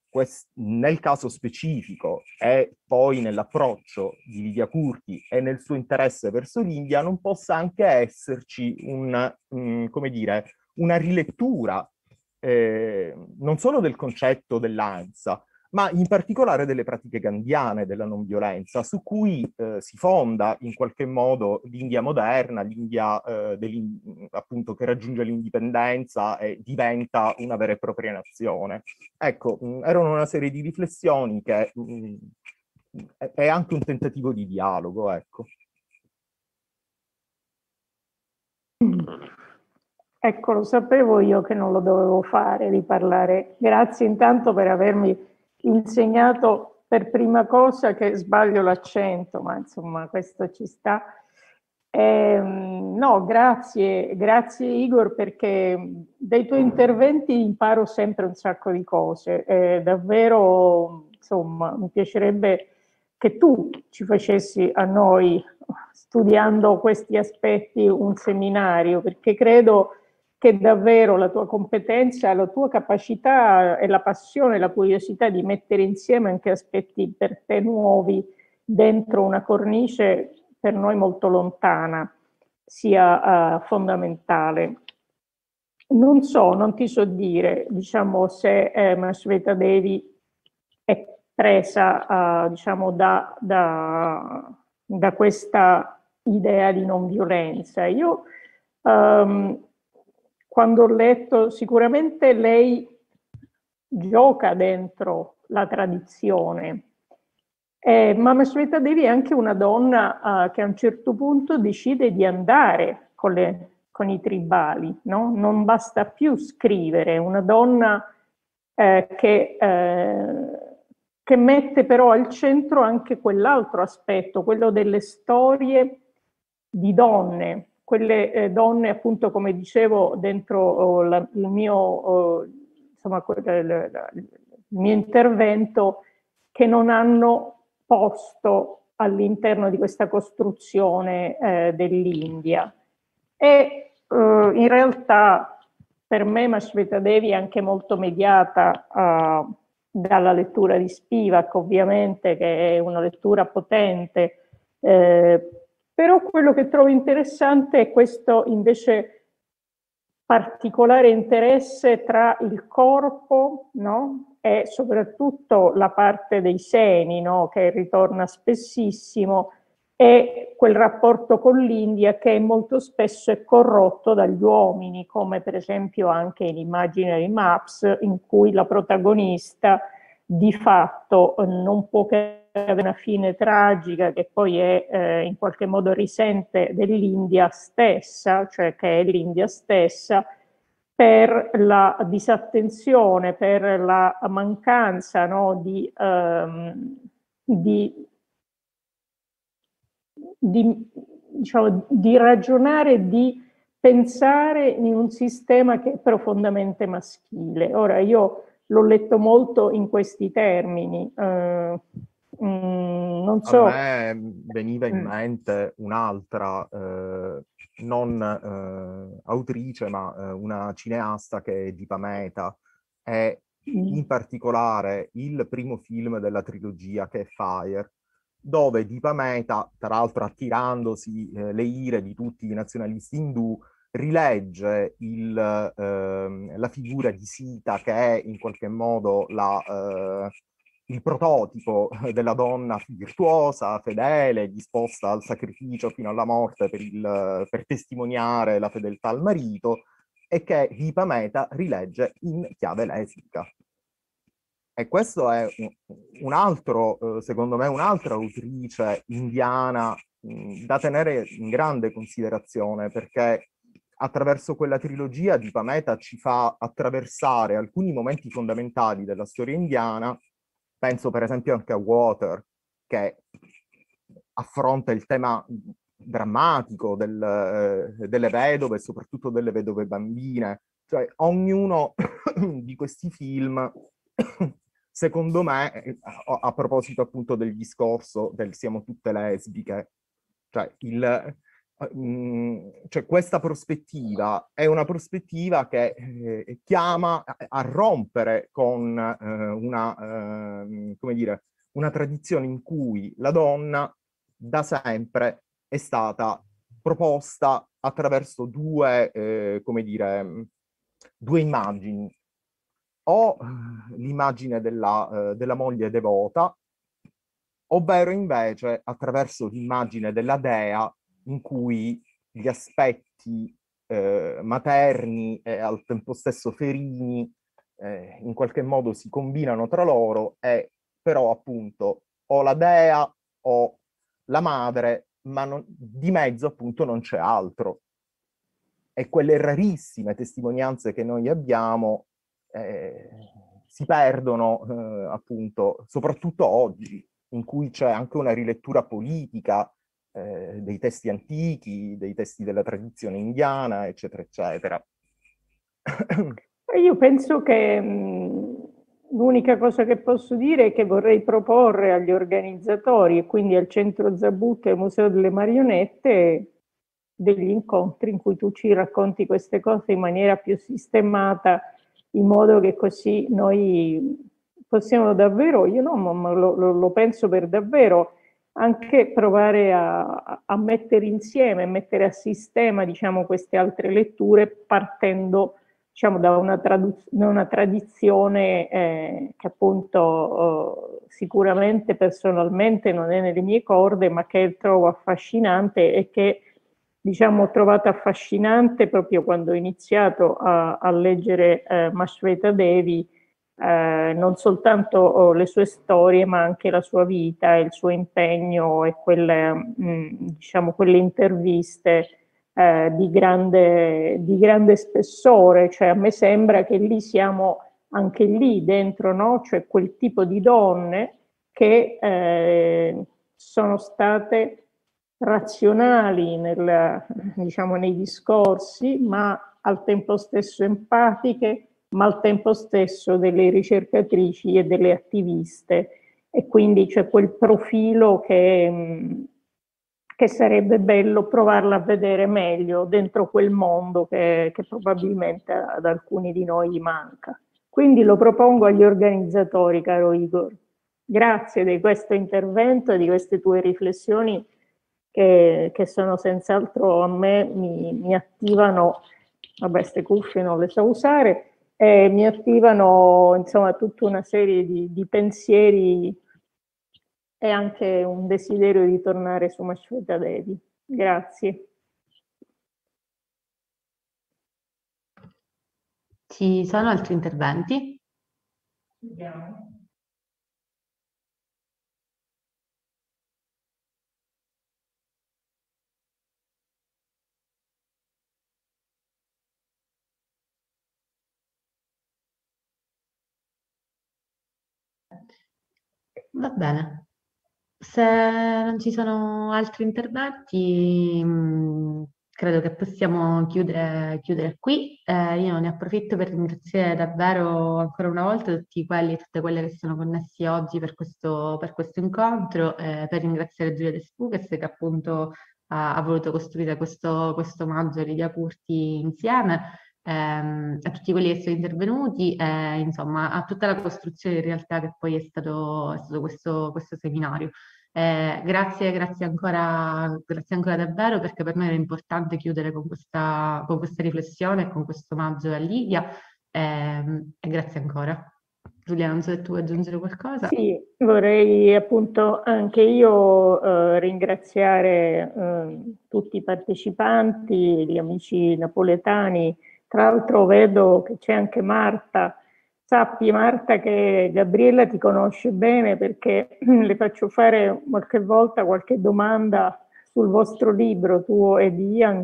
nel caso specifico e poi nell'approccio di Lidia Curti e nel suo interesse verso l'India non possa anche esserci un, um, come dire, una rilettura eh, non solo del concetto dell'ANSA, ma in particolare delle pratiche gandhiane della non violenza, su cui eh, si fonda in qualche modo l'India moderna, l'India eh, appunto che raggiunge l'indipendenza e diventa una vera e propria nazione. Ecco, mh, erano una serie di riflessioni che mh, è anche un tentativo di dialogo, ecco. Ecco, lo sapevo io che non lo dovevo fare di parlare. Grazie intanto per avermi insegnato per prima cosa che sbaglio l'accento, ma insomma questo ci sta. Eh, no, grazie, grazie Igor, perché dai tuoi interventi imparo sempre un sacco di cose. Eh, davvero, insomma, mi piacerebbe che tu ci facessi a noi, studiando questi aspetti, un seminario, perché credo che davvero la tua competenza, la tua capacità e la passione, la curiosità di mettere insieme anche aspetti per te nuovi dentro una cornice per noi molto lontana, sia uh, fondamentale. Non so, non ti so dire, diciamo, se eh, Masweta Devi è presa, uh, diciamo, da, da, da questa idea di non violenza. Io, um, quando ho letto, sicuramente lei gioca dentro la tradizione, eh, ma Masweta Devi è anche una donna uh, che a un certo punto decide di andare con le con i tribali, no? Non basta più scrivere, una donna eh, che, eh, che mette però al centro anche quell'altro aspetto, quello delle storie di donne, quelle eh, donne appunto, come dicevo, dentro oh, la, il, mio, oh, insomma, il, il mio intervento, che non hanno posto all'interno di questa costruzione eh, dell'India. E Uh, in realtà per me Masweta Devi è anche molto mediata uh, dalla lettura di Spivak, ovviamente, che è una lettura potente, eh, però quello che trovo interessante è questo invece particolare interesse tra il corpo, no? E soprattutto la parte dei seni, no? Che ritorna spessissimo, e quel rapporto con l'India che molto spesso è corrotto dagli uomini, come per esempio anche in Imaginary Maps, in cui la protagonista di fatto non può che avere una fine tragica, che poi è eh, in qualche modo risente dell'India stessa, cioè che è l'India stessa, per la disattenzione, per la mancanza, no, di, um, di Di, diciamo, di ragionare, di pensare in un sistema che è profondamente maschile. Ora, io l'ho letto molto in questi termini, eh, mm, non so. A me veniva in mente un'altra, eh, non eh, autrice, ma eh, una cineasta, che è Deepa Mehta, e in particolare il primo film della trilogia, che è Fire, dove Deepa Mehta, tra l'altro attirandosi eh, le ire di tutti i nazionalisti indù, rilegge il, eh, la figura di Sita, che è in qualche modo la, eh, il prototipo della donna virtuosa, fedele, disposta al sacrificio fino alla morte per, il, per testimoniare la fedeltà al marito, e che Deepa Mehta rilegge in chiave lesbica. E questo è un, un altro, eh, secondo me, un'altra autrice indiana mh, da tenere in grande considerazione, perché attraverso quella trilogia Deepa Mehta ci fa attraversare alcuni momenti fondamentali della storia indiana. Penso per esempio anche a Water, che affronta il tema drammatico del, eh, delle vedove, e soprattutto delle vedove bambine. Cioè, ognuno di questi film secondo me, a, a proposito appunto del discorso del siamo tutte lesbiche, cioè, il, um, cioè questa prospettiva è una prospettiva che eh, chiama a, a rompere con eh, una, eh, come dire, una tradizione in cui la donna da sempre è stata proposta attraverso due, eh, come dire, due immagini. O l'immagine della, eh, della moglie devota, ovvero invece attraverso l'immagine della dea, in cui gli aspetti eh, materni e al tempo stesso ferini eh, in qualche modo si combinano tra loro, e però appunto o la dea o la madre, ma non, di mezzo appunto non c'è altro. E quelle rarissime testimonianze che noi abbiamo eh, si perdono eh, appunto, soprattutto oggi, in cui c'è anche una rilettura politica eh, dei testi antichi, dei testi della tradizione indiana, eccetera, eccetera. Io penso che mh, l'unica cosa che posso dire è che vorrei proporre agli organizzatori e quindi al Centro Zabut e al Museo delle Marionette degli incontri in cui tu ci racconti queste cose in maniera più sistemata, in modo che così noi possiamo davvero, io no, ma lo, lo, lo penso per davvero, anche provare a, a mettere insieme, mettere a sistema, diciamo, queste altre letture partendo, diciamo, da una, da una tradizione eh, che appunto eh, sicuramente personalmente non è nelle mie corde, ma che trovo affascinante e che, diciamo, ho trovato affascinante proprio quando ho iniziato a, a leggere eh, Mashweta Devi, eh, non soltanto oh, le sue storie, ma anche la sua vita, il suo impegno e quelle, mh, diciamo, quelle interviste eh, di, grande, di grande spessore. Cioè, a me sembra che lì siamo anche lì dentro, no? Cioè quel tipo di donne che eh, sono state razionali nel, diciamo, nei discorsi, ma al tempo stesso empatiche, ma al tempo stesso delle ricercatrici e delle attiviste, e quindi c'è quel profilo che, che sarebbe bello provarla a vedere meglio dentro quel mondo che, che probabilmente ad alcuni di noi manca. Quindi lo propongo agli organizzatori, caro Igor. Grazie di questo intervento e di queste tue riflessioni che, che sono senz'altro a me, mi, mi attivano, vabbè, queste cuffie non le so usare, e mi attivano insomma tutta una serie di, di pensieri e anche un desiderio di tornare su Mashweta Devi. Grazie. Ci sono altri interventi? Vediamo. Va bene. Se non ci sono altri interventi, mh, credo che possiamo chiudere, chiudere qui. Eh, io ne approfitto per ringraziare davvero ancora una volta tutti quelli e tutte quelle che sono connessi oggi per questo, per questo incontro, eh, per ringraziare Giulia De Spuches che appunto ha, ha voluto costruire questo, questo omaggio a Lidia Curti insieme. Ehm, a tutti quelli che sono intervenuti, eh, insomma, a tutta la costruzione in realtà che poi è stato, è stato questo, questo seminario. Eh, grazie, grazie ancora, grazie ancora davvero, perché per me era importante chiudere con questa, con questa riflessione e con questo omaggio a Lidia. Ehm, e grazie ancora. Giulia, non so se tu vuoi aggiungere qualcosa. Sì, vorrei appunto anche io eh, ringraziare eh, tutti i partecipanti, gli amici napoletani. Tra l'altro vedo che c'è anche Marta. Sappi, Marta, che Gabriella ti conosce bene perché le faccio fare qualche volta qualche domanda sul vostro libro, tuo e di Ian.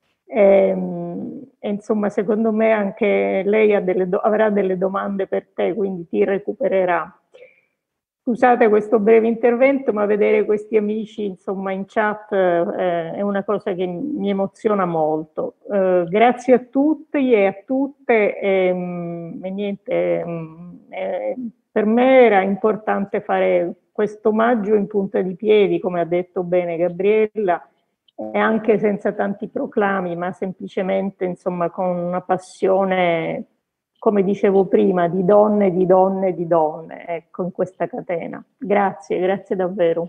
E, e insomma, secondo me anche lei ha delle do- avrà delle domande per te, quindi ti recupererà. Scusate questo breve intervento, ma vedere questi amici insomma in chat eh, è una cosa che mi emoziona molto. Eh, grazie a tutti e a tutte e, e niente, eh, per me era importante fare questo omaggio in punta di piedi, come ha detto bene Gabriella, e anche senza tanti proclami, ma semplicemente insomma con una passione, come dicevo prima, di donne, di donne, di donne, ecco, in questa catena. Grazie, grazie davvero.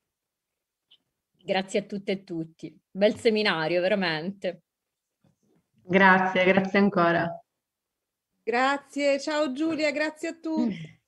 Grazie a tutte e tutti. Bel seminario, veramente. Grazie, grazie ancora. Grazie, ciao Giulia, grazie a tutti.